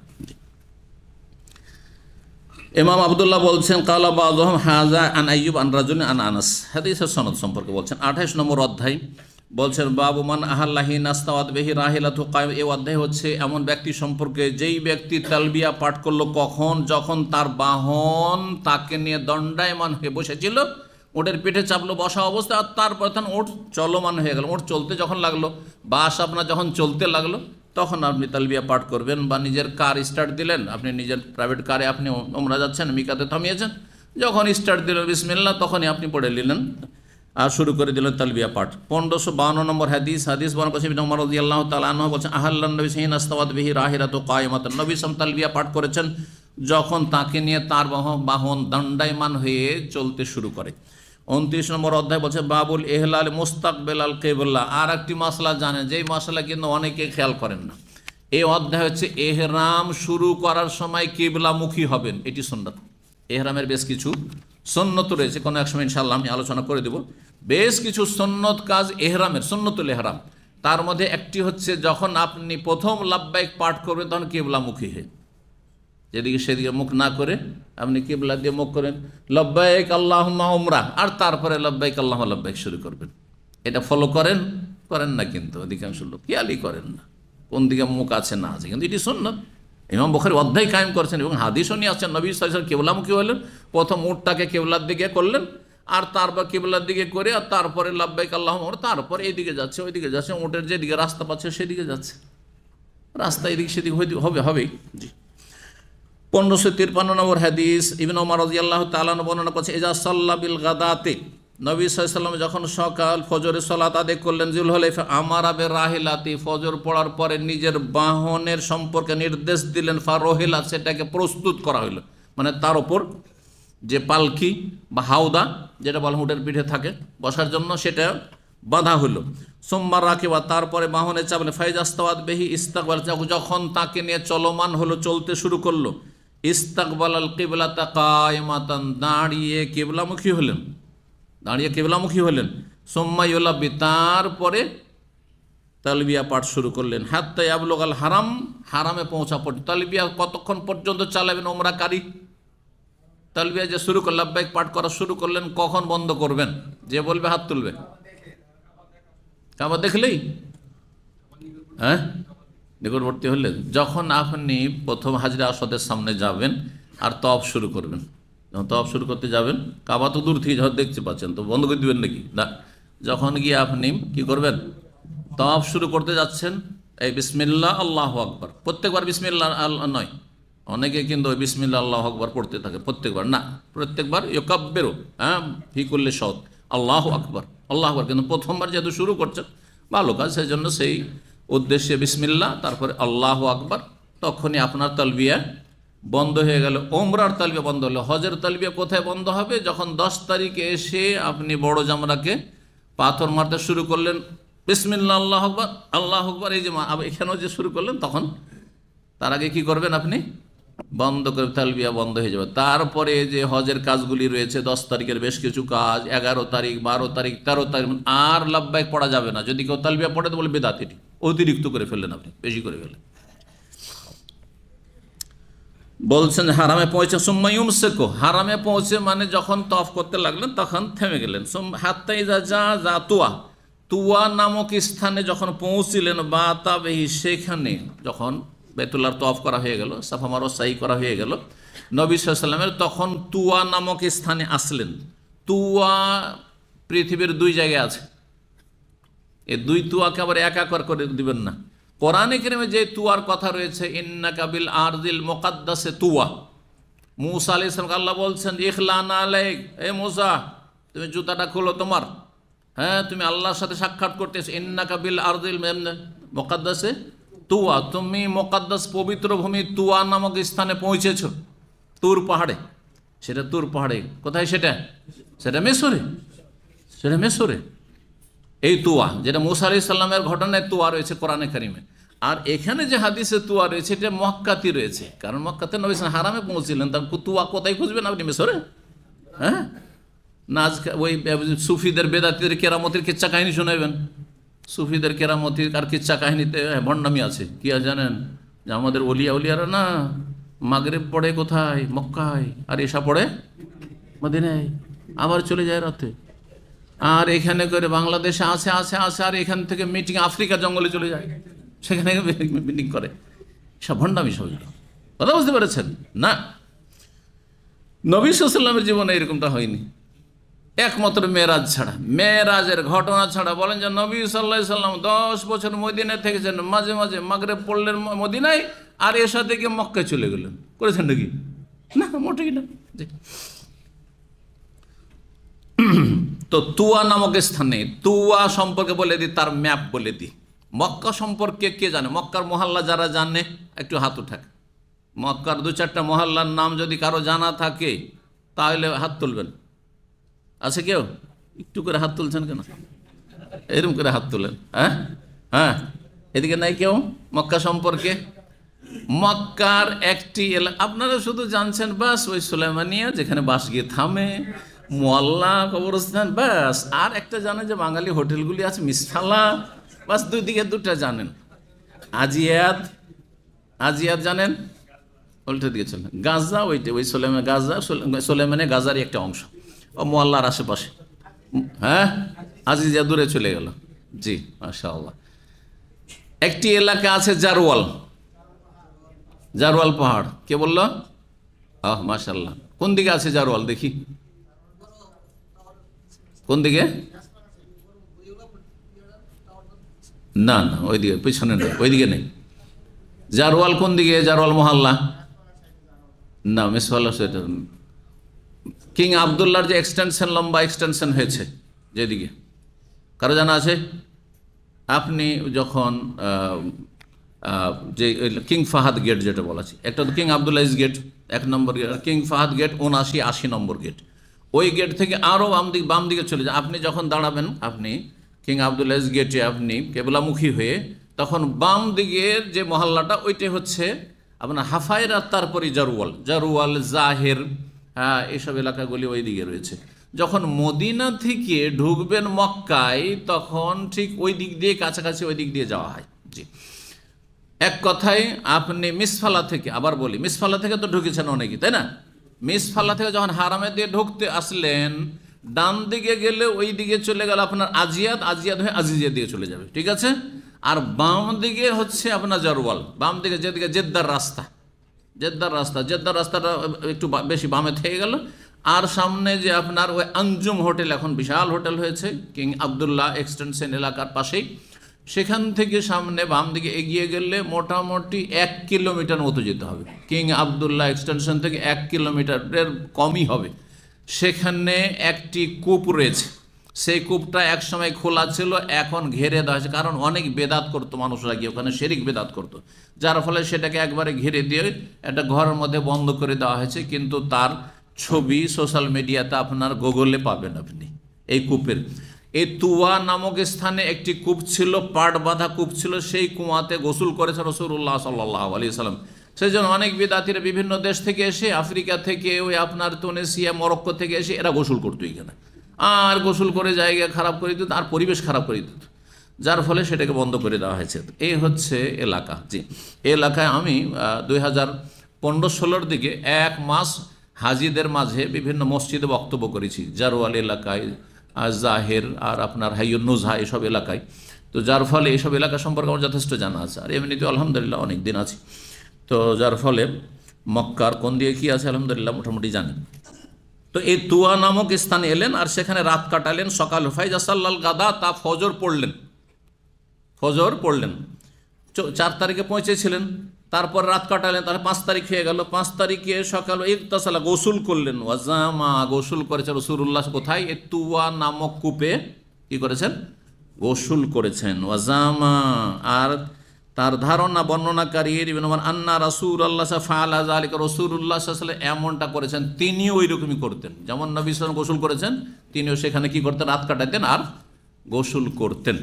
ইমাম আব্দুল্লাহ বলছেন কালা বাযুহুম হাযা আন আইয়ুব আন রাজুলিন আন আনাস, হাদিসের সনদ সম্পর্কে বলছেন। 28 নম্বর অধ্যায় বলছেন বাবু মান আহাল্লাহি নাস্তাওয়াত বিহি রাহিলাতু কায়ম। এই অধ্যায় হচ্ছে এমন ব্যক্তি সম্পর্কে যেই ব্যক্তি তালবিয়া পাঠ করলো কখন? যখন তার বাহন তাকে নিয়ে দণ্ডায়মান হয়ে বসেছিল, ওটের পিঠে চাপলো বসা অবস্থা, আর তারপর তখন ওট চলমান হয়ে গেল, ওট চলতে যখন লাগলো, বাস আপনার যখন চলতে লাগলো, তখন আপনি তালবিয়া পাঠ করবেন। বা নিজের কার স্টার্ট দিলেন, আপনি নিজের প্রাইভেট কারে আপনি উমরা যাচ্ছেন, মিকাতে থামিয়েছেন, যখন স্টার্ট দিলেন বিসমিল্লাহ, তখনই আপনি পড়ে নিলেন আর শুরু করে দিলেন তালবিয়া পাঠ। 1552 নম্বর হাদিস বর্ণনা করেছেন ইবনে উমর রাদিয়াল্লাহু তাআলা আনহু বলেছেন আহাল্লান নবী হিনা আস্তাওয়াত বিহি রাহিলাতু কায়মাতুন, নবী সাল্লাল্লাহু তালবিয়া পাঠ করেছেন যখন তাকে নিয়ে তার বাহন দণ্ডায়মান হয়ে চলতে শুরু করে। 29 নম্বর অধ্যায় বলছে বাবুল ইহলাল মুস্তাকবিল আল কিবলা। আর একটি মাসলা জানেন, যেই মাসলা কিন্তু অনেকে খেয়াল করেন না। এই অধ্যায় হচ্ছে এহরাম শুরু করার সময় কিবলামুখী হবেন, এটি সুন্নাত। এহরামের বেশ কিছু সুন্নত রয়েছে, কোনো এক সময় ইনশাআল্লাহ আমি আলোচনা করে দেব। বেশ কিছু সুন্নত কাজ এহরামের, সুন্নতুল এহরাম। তার মধ্যে একটি হচ্ছে যখন আপনি প্রথম লাব্বাইক পাঠ করবেন তখন কিবলামুখী হয়ে, যেদিকে সেদিকে মুখ না করে আপনি কিবলা দিয়ে মুখ করেন, লব্বাইক আল্লাহুম্মা উমরা, আর তারপরে লব্বাইক আল্লাহুম্মা লব্বাইক শুরু করবেন। এটা ফলো করেন না, কিন্তু অধিকাংশ লোক খেয়ালই করেন না কোন দিকে মুখ আছে না আছে, কিন্তু এটি সুন্নাত। ইমাম বুখারী অধ্যায় কায়েম করেছেন এবং হাদিসও নিয়ে আসছেন। নবী সাল্লাল্লাহু আলাইহি ওয়াসাল্লাম কিবলামুখী হলেন, প্রথম উটটাকে কিবলার দিকে করলেন, আর তারপর কিবলার দিকে করে আর তারপরে লাব্বাইক আল্লাহুম্মা, তারপর এইদিকে যাচ্ছে ওইদিকে যাচ্ছে, উটের যেদিকে রাস্তা পাচ্ছে সেদিকে যাচ্ছে, রাস্তা এদিকে সেদিকে হবেই। জি। 1553 নম্বর হাদিস, ইবনে ওমর রাদিয়াল্লাহু তাআলা বর্ণনা করছে, ইজা সাল্লা বিল গাদাতে, নবী সাল্লাল্লাহু আলাইহি ওয়াসাল্লাম যখন সকাল ফজরের সালাত আদায় করলেন যুলহুলাইফা, আমারা বিরাহিলাতি, ফজর পড়ার পরে নিজের বাহনের সম্পর্কে নির্দেশ দিলেন, ফারহিলা, সেটাকে প্রস্তুত করা হলো, মানে তার ওপর যে পালকি বা হাওদা যেটা বলা উটের পিঠে থাকে বসার জন্য, সেটা বাঁধা হলো। সোমবার রাখিবা, তারপরে বাহনে চাপলে, ফাইজাস্তাওয়াত বেহি ইস্তাকবাল, যখন তাকে নিয়ে চলমান হলো, চলতে শুরু করলো, ইস্তাকবাল আল কিবলাতা কায়মাতান, দাঁড়িয়ে কিবলামুখী হলেন, দাঁড়িয়ে কিবলামুখী হলেন। সোম্মাইউল্লাবি, তারপরে তালবিয়া পাঠ শুরু করলেন। হাত্তা ইয়াবলুগাল হারাম, হারামে পৌঁছা পর্যন্ত। তালবিয়া কতক্ষণ পর্যন্ত চালাবেন ওমরাকারী? তালবিয়া যে শুরু করলেন, লাব্বাইক পাঠ করা শুরু করলেন, কখন বন্ধ করবেন? যে বলবে হাত তুলবে। কাবা দেখলেই, হ্যাঁ, নিকটবর্তী হলেন, যখন আপনি প্রথম হাজরে আসওয়াদের সামনে যাবেন আর তওয়াফ শুরু করবেন, যখন তওয়াফ শুরু করতে যাবেন, কাবা তো দূর থেকে যখন দেখতে পাচ্ছেন, তো বন্ধ করে দিবেন নাকি? না, যখন গিয়ে আপনি কি করবেন, তওয়াফ শুরু করতে যাচ্ছেন, এই বিসমিল্লাহ আল্লাহু আকবার, প্রত্যেকবার বিসমিল্লাহ নয়, অনেকে কিন্তু ওই বিসমিল্লাহ আল্লাহু আকবার পড়তে থাকে প্রত্যেকবার, না, প্রত্যেকবার ইউকাব্বিরু, হ্যাঁ, ফি কুল্লি শাওত আল্লাহু আকবার, আল্লাহু আকবার, কিন্তু প্রথমবার যেহেতু শুরু করছেন ভালো কাজ, সেই জন্য সেই উদ্দেশ্যে বিসমিল্লাহ, তারপরে আল্লাহু আকবার, তখনই আপনার তালবিয়া বন্ধ হয়ে গেল। ওমরার তালবিয়া বন্ধ হলো। হজের তালবিয়া কোথায় বন্ধ হবে? যখন 10 তারিখে এসে আপনি বড় জামরাকে পাথর মারতে শুরু করলেন, বিসমিল্লাহ আল্লাহু আকবার, আল্লাহু আকবার, এই যে এখানেও যে শুরু করলেন, তখন তার আগে কি করবেন আপনি? বন্ধ করে তালবিয়া বন্ধ হয়ে যাবে। তারপরে যে হজের কাজগুলি রয়েছে, 10 তারিখের বেশ কিছু কাজ, 11 তারিখ, 12 তারিখ, 13 তারিখ আর লাব্বাইক পড়া যাবে না। যদি কেউ তালবিয়া পড়ে তো বলে বেদাত, এটি অতিরিক্ত করে ফেললেন আপনি, বেশি করে ফেললেন। বলছেন হারামে পৌঁছে, সুম্মা ইউমসিকু, হারামে পৌঁছে মানে যখন তওয়াফ করতে লাগলেন তখন থেমে গেলেন। হাত্তা ইযা যা তুয়া, তুয়া নামক স্থানে যখন পৌঁছিলেন, বা তাবেহি, সেখানে যখন বাইতুল্লাহর তওয়াফ করা হয়ে গেল, সাফা মারওয়া সাই করা হয়ে গেল, নবী সাল্লাল্লাহু আলাইহি ওয়াসাল্লামের তখন তুয়া নামক স্থানে আসলেন। তুয়া পৃথিবীর 2 জায়গায় আছে, এই 2 তুয়াকে আবার একাকার করে দিবেন না। কোরআনে কারিমে যে তুয়ার কথা রয়েছে, ইন্নাকা বিল আরদিল মুকাদ্দাসে তুয়া, মূসা আলাইহিস সালামকে আল্লাহ বলছেন, ইখলানা আলাইক, এ মূসা তুমি জুতাটা খুলো তোমার, হ্যাঁ, তুমি আল্লাহর সাথে সাক্ষাৎ করতেছো, ইন্নাকা বিল আরদিল মুকাদ্দাসে তুয়া, তুমি মুকাদ্দাস পবিত্র ভূমি তুয়া নামক স্থানে পৌঁছেছো, তুর পাহাড়ে। সেটা তুর পাহাড়ে কোথায়? সেটা মিশরে, সেটা মিশরে। এই তুয়া যেটা মূসা আলাইহিস সালামের ঘটনায় তুয়া রয়েছে কোরআনে কারিমে, আর এখানে যে হাদিসে তুয়া রয়েছে এটা মক্কাতে রয়েছে, কারণ মক্কাতে নবী সাল্লাল্লাহু আলাইহি ওয়াসাল্লাম হারামে পৌঁছিলেন, তার তুয়া কোথায় খুঁজবেন আপনি? মিশরে। হ্যাঁ, নাজ ওই সুফিদের বেদাতিদের কেরামতির কিচ্ছা কাহিনী শোনাবেন, সুফিদের কেরামতির আর কিচ্ছা কাহিনীতে ভণ্ডামি আছে। কি আর জানেন যে আমাদের উলিয়ারা না মাগরিব পড়ে কোথায়? মক্কায়, আর এশা পড়ে মদিনায়, আবার চলে যায় রাতে, আর এখানে করে বাংলাদেশে আসে, আর এখান থেকে মিটিং আফ্রিকা জঙ্গলে চলে যায়, সেখানে মিটিং করে। সব ভণ্ডামি, সব কথা বুঝতে পেরেছেন না? নবী সাল্লাল্লাহু আলাইহি ওয়াসাল্লামের জীবনে এরকমটা হয়নি, একমাত্র মেরাজ ছাড়া, মেরাজের ঘটনা ছাড়া। বলেন যে নবী সাল্লাল্লাহু আলাইহি ওয়াসাল্লাম 10 বছর মদিনায় থেকেছেন, মাঝে মাঝে মাগরিব পড়লেন মদিনায়, আর এশা থেকে মক্কায় চলে গেলেন, করেছেন নাকি? না, মোটেই না। তো তুয়া নামক স্থানে, তুয়া সম্পর্কে বলে দিই, তার ম্যাপ বলে দিই। মক্কা সম্পর্কে কে জানে? মক্কার মহল্লা যারা জানে একটু হাত উঠাক। মক্কার 2-4টা মহল্লার নাম যদি কারো জানা থাকে তাহলে হাত তুলবেন। আছে কেউ? একটু করে হাত তুলছেন কেন? এরকম করে হাত তুলেন। হ্যাঁ হ্যাঁ, এদিকে নাই কেউ মক্কা সম্পর্কে? মক্কার একটি এলাকা আপনারা শুধু জানছেন, বাস ওই সুলাইমানিয়া যেখানে বাস গিয়ে থামে, মোয়াল্লা, কবরস্থান, বাস। আর একটা জানেন যে বাঙালি হোটেলগুলি আছে, মিসফালা, বাস। 2 দিকে 2টা জানেন। আজিয়াত জানেন, উল্টো দিকে চলেন। গাজা, ওইটা ওই সুলাইমান, গাজা সুলাইমানে গাজারই একটা অংশ, ও মোয়াল্লার আশেপাশে। হ্যাঁ, আজিয়া দূরে চলে গেল। জি, মাশাআল্লাহ। একটি এলাকা আছে জারওয়াল, জারওয়াল পাহাড়, কে বলল? মাশাআল্লাহ। কোন দিকে আছে জারওয়াল দেখি? কোন দিকে? না না, ওইদিকে পিছনে নেই, ওইদিকে নেই। জারওয়াল কোন দিকে? জারওয়াল মহল্লা না, মিসফাল্লা। কিং আবদুল্লাহর যে এক্সটেনশন, লম্বা এক্সটেনশন হয়েছে যেদিকে, কারো জানা আছে? আপনি যখন যে কিং ফাহাদ গেট যেটা বলা আছে, একটা তো কিং আবদুল্লাহ গেট 1 নম্বর গেট, কিং ফাহাদ গেট 79-80 নম্বর গেট। ওই গেট থেকে আরও বাম দিকে চলে যায়। আপনি যখন দাঁড়াবেন, আপনি কিং আবদুল্লাহ গেটে আপনি কেবলামুখী হয়ে, তখন বাম দিকের যে মহল্লাটা ওইটাই হচ্ছে আপনার হাফায়রা, তারপরে জারওয়াল জাহের, হ্যাঁ, এইসব এলাকাগুলি ওই দিকে রয়েছে। যখন মদিনা থেকে ঢুকবেন মক্কায়, তখন ঠিক ওই দিক দিয়ে কাছাকাছি ওই দিক দিয়ে যাওয়া হয়। জি, এক কথায় আপনি মিসফালা থেকে, আবার বলি, মিসফালা থেকে তো ঢুকেছেন অনেকেই, তাই না? মিসফালা থেকে যখন হারামে দিয়ে ঢুকতে আসলেন, ডান দিকে গেলে ওই দিকে চলে গেল আপনার আজিয়াদ হয়ে আজিজিয়া দিয়ে চলে যাবে, ঠিক আছে? আর বাম দিকে হচ্ছে আপনার জারওয়াল, বাম দিকে যেদিকে জেদ্দার রাস্তাটা একটু বেশি বামে থেকে গেল। আর সামনে যে আপনার ওই আঞ্জুম হোটেল, এখন বিশাল হোটেল হয়েছে কিং আবদুল্লাহ এক্সটেনশন এলাকার পাশেই, সেখান থেকে সামনে বাম দিকে এগিয়ে গেলে মোটামুটি 1 কিলোমিটার মতো যেতে হবে। কিং আবদুল্লাহ এক্সটেনশন থেকে 1 কিলোমিটারের কমই হবে। সেখানে একটি কূপ রয়েছে, সেই কূপটা একসময় খোলা ছিল, এখন ঘেরে দেওয়া হয়েছে। কারণ অনেক বেদাত করতো মানুষরা গিয়ে ওখানে, শিরিক বেদাত করতো, যার ফলে সেটাকে একবারে ঘিরে দিয়ে একটা ঘরের মধ্যে বন্ধ করে দেওয়া হয়েছে। কিন্তু তার ছবি সোশ্যাল মিডিয়াতে আপনার গুগলে পাবেন আপনি এই কূপের। এই তুয়া নামক স্থানে একটি কূপ ছিল, পাট বাঁধা কূপ ছিল, সেই কুয়াতে গোসল করেছে রাসূলুল্লাহ সাল্লাল্লাহু আলাইহি সাল্লাম। সেই জন্য অনেক বিদাতিরা বিভিন্ন দেশ থেকে এসে, আফ্রিকা থেকে, ওই আপনার তুনিসিয়া, মরক্কো থেকে এসে এরা গোসল করতো এখানে, আর গোসল করে জায়গা খারাপ করে দিত, আর পরিবেশ খারাপ করে দিত, যার ফলে সেটাকে বন্ধ করে দেওয়া হয়েছে। এই হচ্ছে এলাকা। জি, এই এলাকায় আমি 2015-16 দিকে 1 মাস হাজিদের মাঝে বিভিন্ন মসজিদে বক্তব্য করেছি, জারওয়াল এলাকায়, জাহের, আর আপনার হাইয়ুন নুজহা, এসব এলাকায়। তো যার ফলে এইসব এলাকা সম্পর্কে আমার যথেষ্ট জানা আছে, আর এমনিতে আলহামদুলিল্লাহ অনেক দিন আছি। তো যার ফলে মক্কার কোন দিয়ে কী আছে আলহামদুলিল্লাহ মোটামুটি জানি। তো এই তুয়া নামক স্থানে এলেন, আর সেখানে রাত কাটালেন। সকাল ফাইজা সাল্লাল গাদা, তা ফজর পড়লেন। 4 তারিখে পৌঁছেছিলেন, তারপর রাত কাটালেন, তাহলে 5 তারিখ হয়ে গেল। 5 তারিখে সকাল ইগতাসালা, গোসল করলেন। ওয়াজামা, গোসল করেছেন রাসূলুল্লাহ কোথায়? এই তুয়া নামক কূপে কি করেছেন? গোসল করেছেন। ওয়াজামা, আর তার ধারণা বর্ণনাকারীর আন্না রাসূলুল্লাহ ফাআলা যালিকা, রাসূলুল্লাহ সাল্লাল্লাহু আলাইহি ওয়াসাল্লাম এমনটা করেছেন, তিনিও ওই রকমই করতেন। যেমন নবী সাল্লাল্লাহু আলাইহি ওয়াসাল্লাম গোসল করেছেন, তিনিও সেখানে কি করতেন? রাত কাটাতেন আর গোসল করতেন।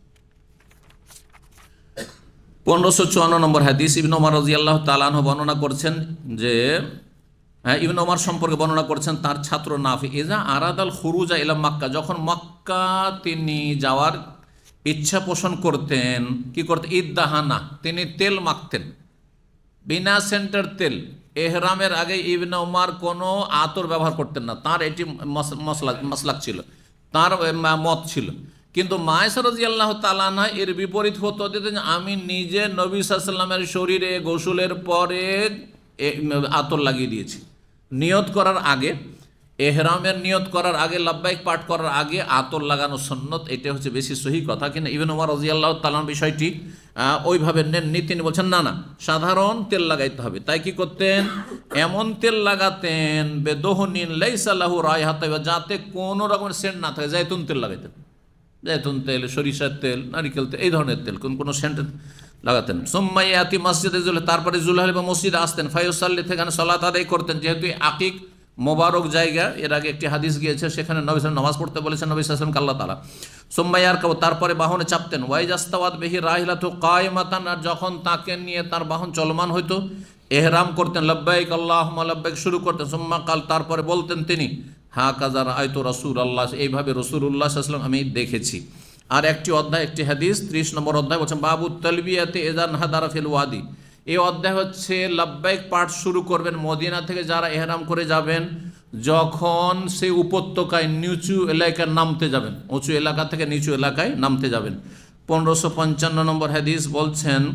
1554 নম্বর হাদিস, ইবনে ওমর রাদিয়াল্লাহু তাআলা আনহু বর্ণনা করছেন যে, ইবনে ওমর সম্পর্কে বর্ণনা করছেন তার ছাত্র নাফি, ইজা আরাদাল খুরুজা ইলা মক্কা, যখন মক্কা তিনি যাওয়ার ইচ্ছা পোষণ করতেন, কি করতেন? ইদ্দাহানা, তিনি তেল মাখতেন, বিনা সেন্টার তেল। এহরামের আগে ইবনে ওমর কোনো আতর ব্যবহার করতেন না, তার এটি মাসলাক ছিল, তার মত ছিল। কিন্তু মায়েশা রাদিয়াল্লাহু তাআলা আনহা এর বিপরীত হতো, দিতেন আমি নিজে নবী সাল্লাল্লাহু আলাইহি ওয়াসাল্লামের শরীরে গোসলের পরে আতর লাগিয়ে দিয়েছি। নিয়ত করার আগে, এহরামের নিয়ত করার আগে, লাব্বাইক পাঠ করার আগে আতর লাগানো সুন্নত, এটা হচ্ছে বেশি সহি কথা। কিন্তু ইবনে ওমর রাদিয়াল্লাহু তাআলা বিষয়টি ওইভাবে নেননি, তিনি বলছেন না না, সাধারণ তেল লাগাইতে হবে। তাই কি করতেন? এমন তেল লাগাতেন, বেদহনিন লাইসা লাহু রায়হাতা, যাতে কোনো রকমের সেন্ট না থাকে। জাইতুন তেল লাগাইতেন, জাইতুন তেল, সরিষার তেল, নারিকেল তেল, এই ধরনের তেল, কোনো সেন্ট লাগাতেন। সুম্মা ইয়াতি মসজিদে জুলহ, তারপরে জুলহালিফা মসজিদে আসতেন, ফায়ুসাল্লি, সেখানে সালাত আদায় করতেন। যেহেতু আকিক মোবারক জায়গা, এর আগে একটি হাদিস গিয়েছে, সেখানে নবী সাল্লাল্লাহু আলাইহি ওয়াসাল্লাম নামাজ পড়তে বলেছেন নবী সাল্লাল্লাহু আলাইহি ওয়াসাল্লাম আল্লাহ তাআলা। সুম্মা ইয়ারকাবু, তারপরে বাহনে চাপতেন। ওয়াইজাস্তাওয়াত বিহি রাহিলাতু কায়মাতান, আর যখন তাকে নিয়ে তার বাহন চলমান হইতো, এহরাম করতেন, লাব্বাইক আল্লাহুম্মা লাব্বাইক শুরু করতেন। সুম্মা কাল, তারপরে বলতেন তিনি, হা কাযা রাআইতু রাসূলুল্লাহ, এইভাবে রাসূলুল্লাহ সাল্লাল্লাহু আলাইহি ওয়াসাল্লাম আমি দেখেছি। আর একটি অধ্যায়, একটি হাদিস 30 নম্বর অধ্যায়, বলছেন বাবু তালবিয়াতে ইযান হাদারা ফিল ওয়াদি। এই অধ্যায় হচ্ছে লাব্বাইক পাঠ শুরু করবেন মদিনা থেকে যারা এহরাম করে যাবেন, যখন সেই উপত্যকায় নিচু এলাকায় নামতে যাবেন, উঁচু এলাকা থেকে নিচু এলাকায় নামতে যাবেন। 1555 নম্বর হাদিস বলছেন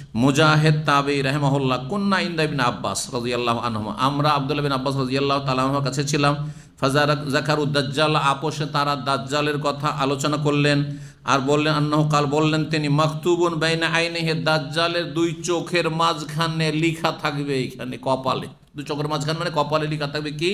মুজাহিদ তাবেঈ রাহিমাহুল্লাহ কুন্না ইনদা ইবনে আব্বাস রাদিয়াল্লাহু আনহুমা, আমরা আব্দুল্লাহ বিন আব্বাস রাদিয়াল্লাহু তাআলা আনহুর কাছে ছিলাম। যাকারুদ দাজ্জাল, আপোষে তারা দাজ্জালের কথা আলোচনা করলেন আর বললেন আন্নাহু কাল, বললেন তিনি মাকতুবুন বাইনা আইনিহি, দাজ্জালের দুই চোখের মাঝখানে লেখা থাকবে, এখানে কপালে, দুই চোখের মাঝখানে মানে কপালে লেখা থাকবে কি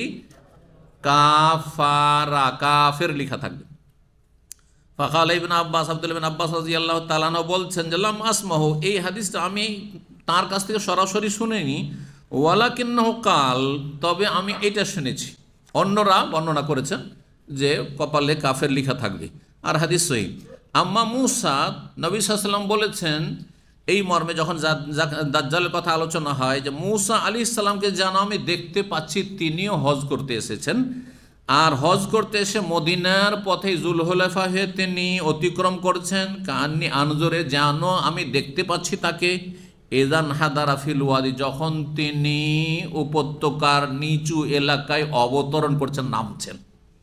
কাফারা, কাফের লেখা থাকবে। ফাকাল ইবনে আব্বাস, আব্দুল্লাহ বিন আব্বাস রাদিয়াল্লাহু তাআলা আনহু বলছেন যে লাম আসমাহু, এই হাদিসটা আমি তার কাছ থেকে সরাসরি শুনিনি, ওয়ালাকিন্নাহু কাল, তবে আমি এটা শুনেছি, অন্যরা বর্ণনা করেছেন যে কপালে কাফের লেখা থাকবে। আর হাদিস সহিহ। আম্মা মূসা, নবী সাল্লাল্লাহু আলাইহি ওয়াসাল্লাম বলেছেন এই মর্মে, যখন দাজ্জালের কথা আলোচনা হয়, যে মূসা আলাইহিস সালামকে যেন আমি দেখতে পাচ্ছি তিনিও হজ করতে এসেছেন, আর হজ করতে এসে মদিনার পথে জুলহুলাইফা হয়ে তিনি অতিক্রম করছেন, কান্নি আনজরে, যেন আমি দেখতে পাচ্ছি তাকে, এজান হাদারা ফিল ওয়াদি, যখন তিনি উপত্যকার নিচু এলাকায় অবতরণ করছেন, নামছেন,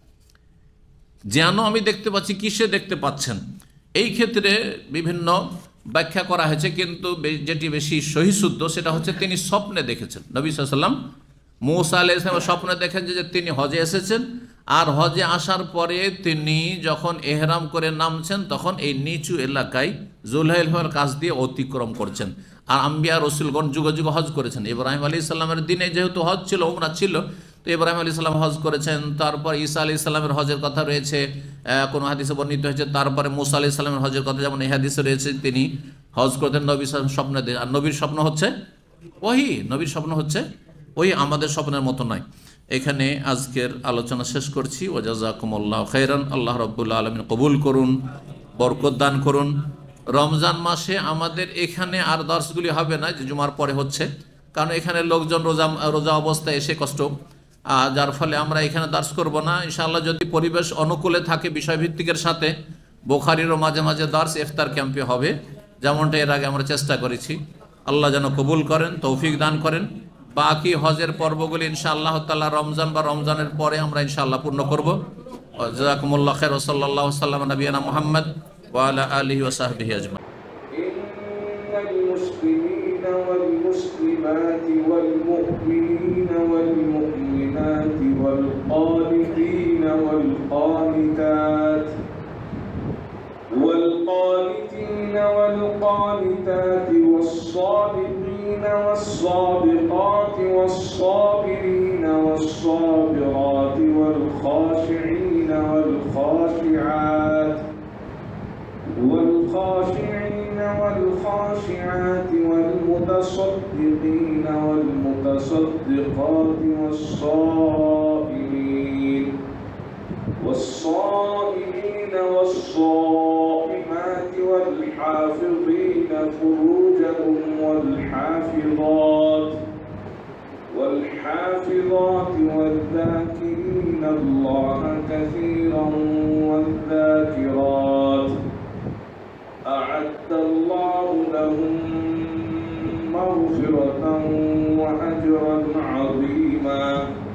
যেন আমি দেখতে পাচ্ছি। কিসে দেখতে পাচ্ছেন? এই ক্ষেত্রে বিভিন্ন ব্যাখ্যা করা হয়েছে, কিন্তু যেটি বেশি সহিশুদ্ধ সেটা হচ্ছে তিনি স্বপ্নে দেখেছেন। নবী সাল্লাল্লাহু আলাইহি ওয়াসাল্লাম মূসা আলাইহিস সালাম স্বপ্নে দেখেন যে তিনি হজে এসেছেন, আর হজে আসার পরে তিনি যখন এহরাম করে নামছেন তখন এই নিচু এলাকায় জুলহুলাইফার কাছ দিয়ে অতিক্রম করছেন। আর আম্বিয়া রসুলগণ যুগে যুগে হজ করেছেন। ইব্রাহিম আলাইহিস সালামের দিনে যেহেতু হজ ছিল, উমরা ছিল, তো ইব্রাহিম আলাইহিস সালাম হজ করেছেন। তারপর ঈসা আলাইহিস সালামের হজের কথা রয়েছে, কোনো হাদিসে বর্ণিত হয়েছে। তারপরে মুসা আলাইহিস সালামের হজের কথা যেমন এই হাদিসে রয়েছে, তিনি হজ করতেন, নবী সাল্লাল্লাহু আলাইহি ওয়াসাল্লাম স্বপ্নে দেন। আর নবীর স্বপ্ন হচ্ছে ওহী, নবীর স্বপ্ন হচ্ছে ওই, আমাদের স্বপ্নের মতো নয়। এখানে আজকের আলোচনা শেষ করছি। ওয়া জাযাকুমুল্লাহু খাইরান। আল্লাহ রাব্বুল আলামিন কবুল করুন, বরকত দান করুন। রমজান মাসে আমাদের এখানে আর দর্শগুলি হবে না, যে জুমার পরে হচ্ছে, কারণ এখানে লোকজন রোজা অবস্থায় এসে কষ্ট, যার ফলে আমরা এখানে দার্স করব না। ইনশাআল্লাহ যদি পরিবেশ অনুকূলে থাকে বিষয়ভিত্তিকের সাথে, বুখারীরও মাঝে মাঝে দার্স ইফতার ক্যাম্পে হবে, যেমনটা এর আগে আমরা চেষ্টা করেছি। আল্লাহ যেন কবুল করেন, তৌফিক দান করেন। বাকি হজের পর্বগুলি ইনশাআল্লাহ তাআলা রমজান বা রমজানের পরে আমরা ইনশাআল্লাহ পূর্ণ করব। জাযাকুমুল্লাহু খাইর। সাল্লাল্লাহু আলাইহি ওয়া সাল্লাম নবিয়ানা মুহাম্মদ ওয়া আলা আলিহি ওয়া সাহবিহি আজমাইন। ইন্নাল মুসলিমিনা ওয়াল মুসলিমাতি ওয়াল মুমিনিনা ওয়াল মুমিনাতি ওয়াল কানিতিনা ওয়াল কানিতাত والقانتين والقانتات والصادقين والصادقات والصابرين والصابرات والخاشعين والخاشعات والخاشعين والخاشعات والمتصدقين والمتصدقات والصائمين والصائمات والحافظين فروجهم والحافظات والذاكرين الله كثيرا والذاكرات أعد الله لهم مغفرة وأجرا عظيما.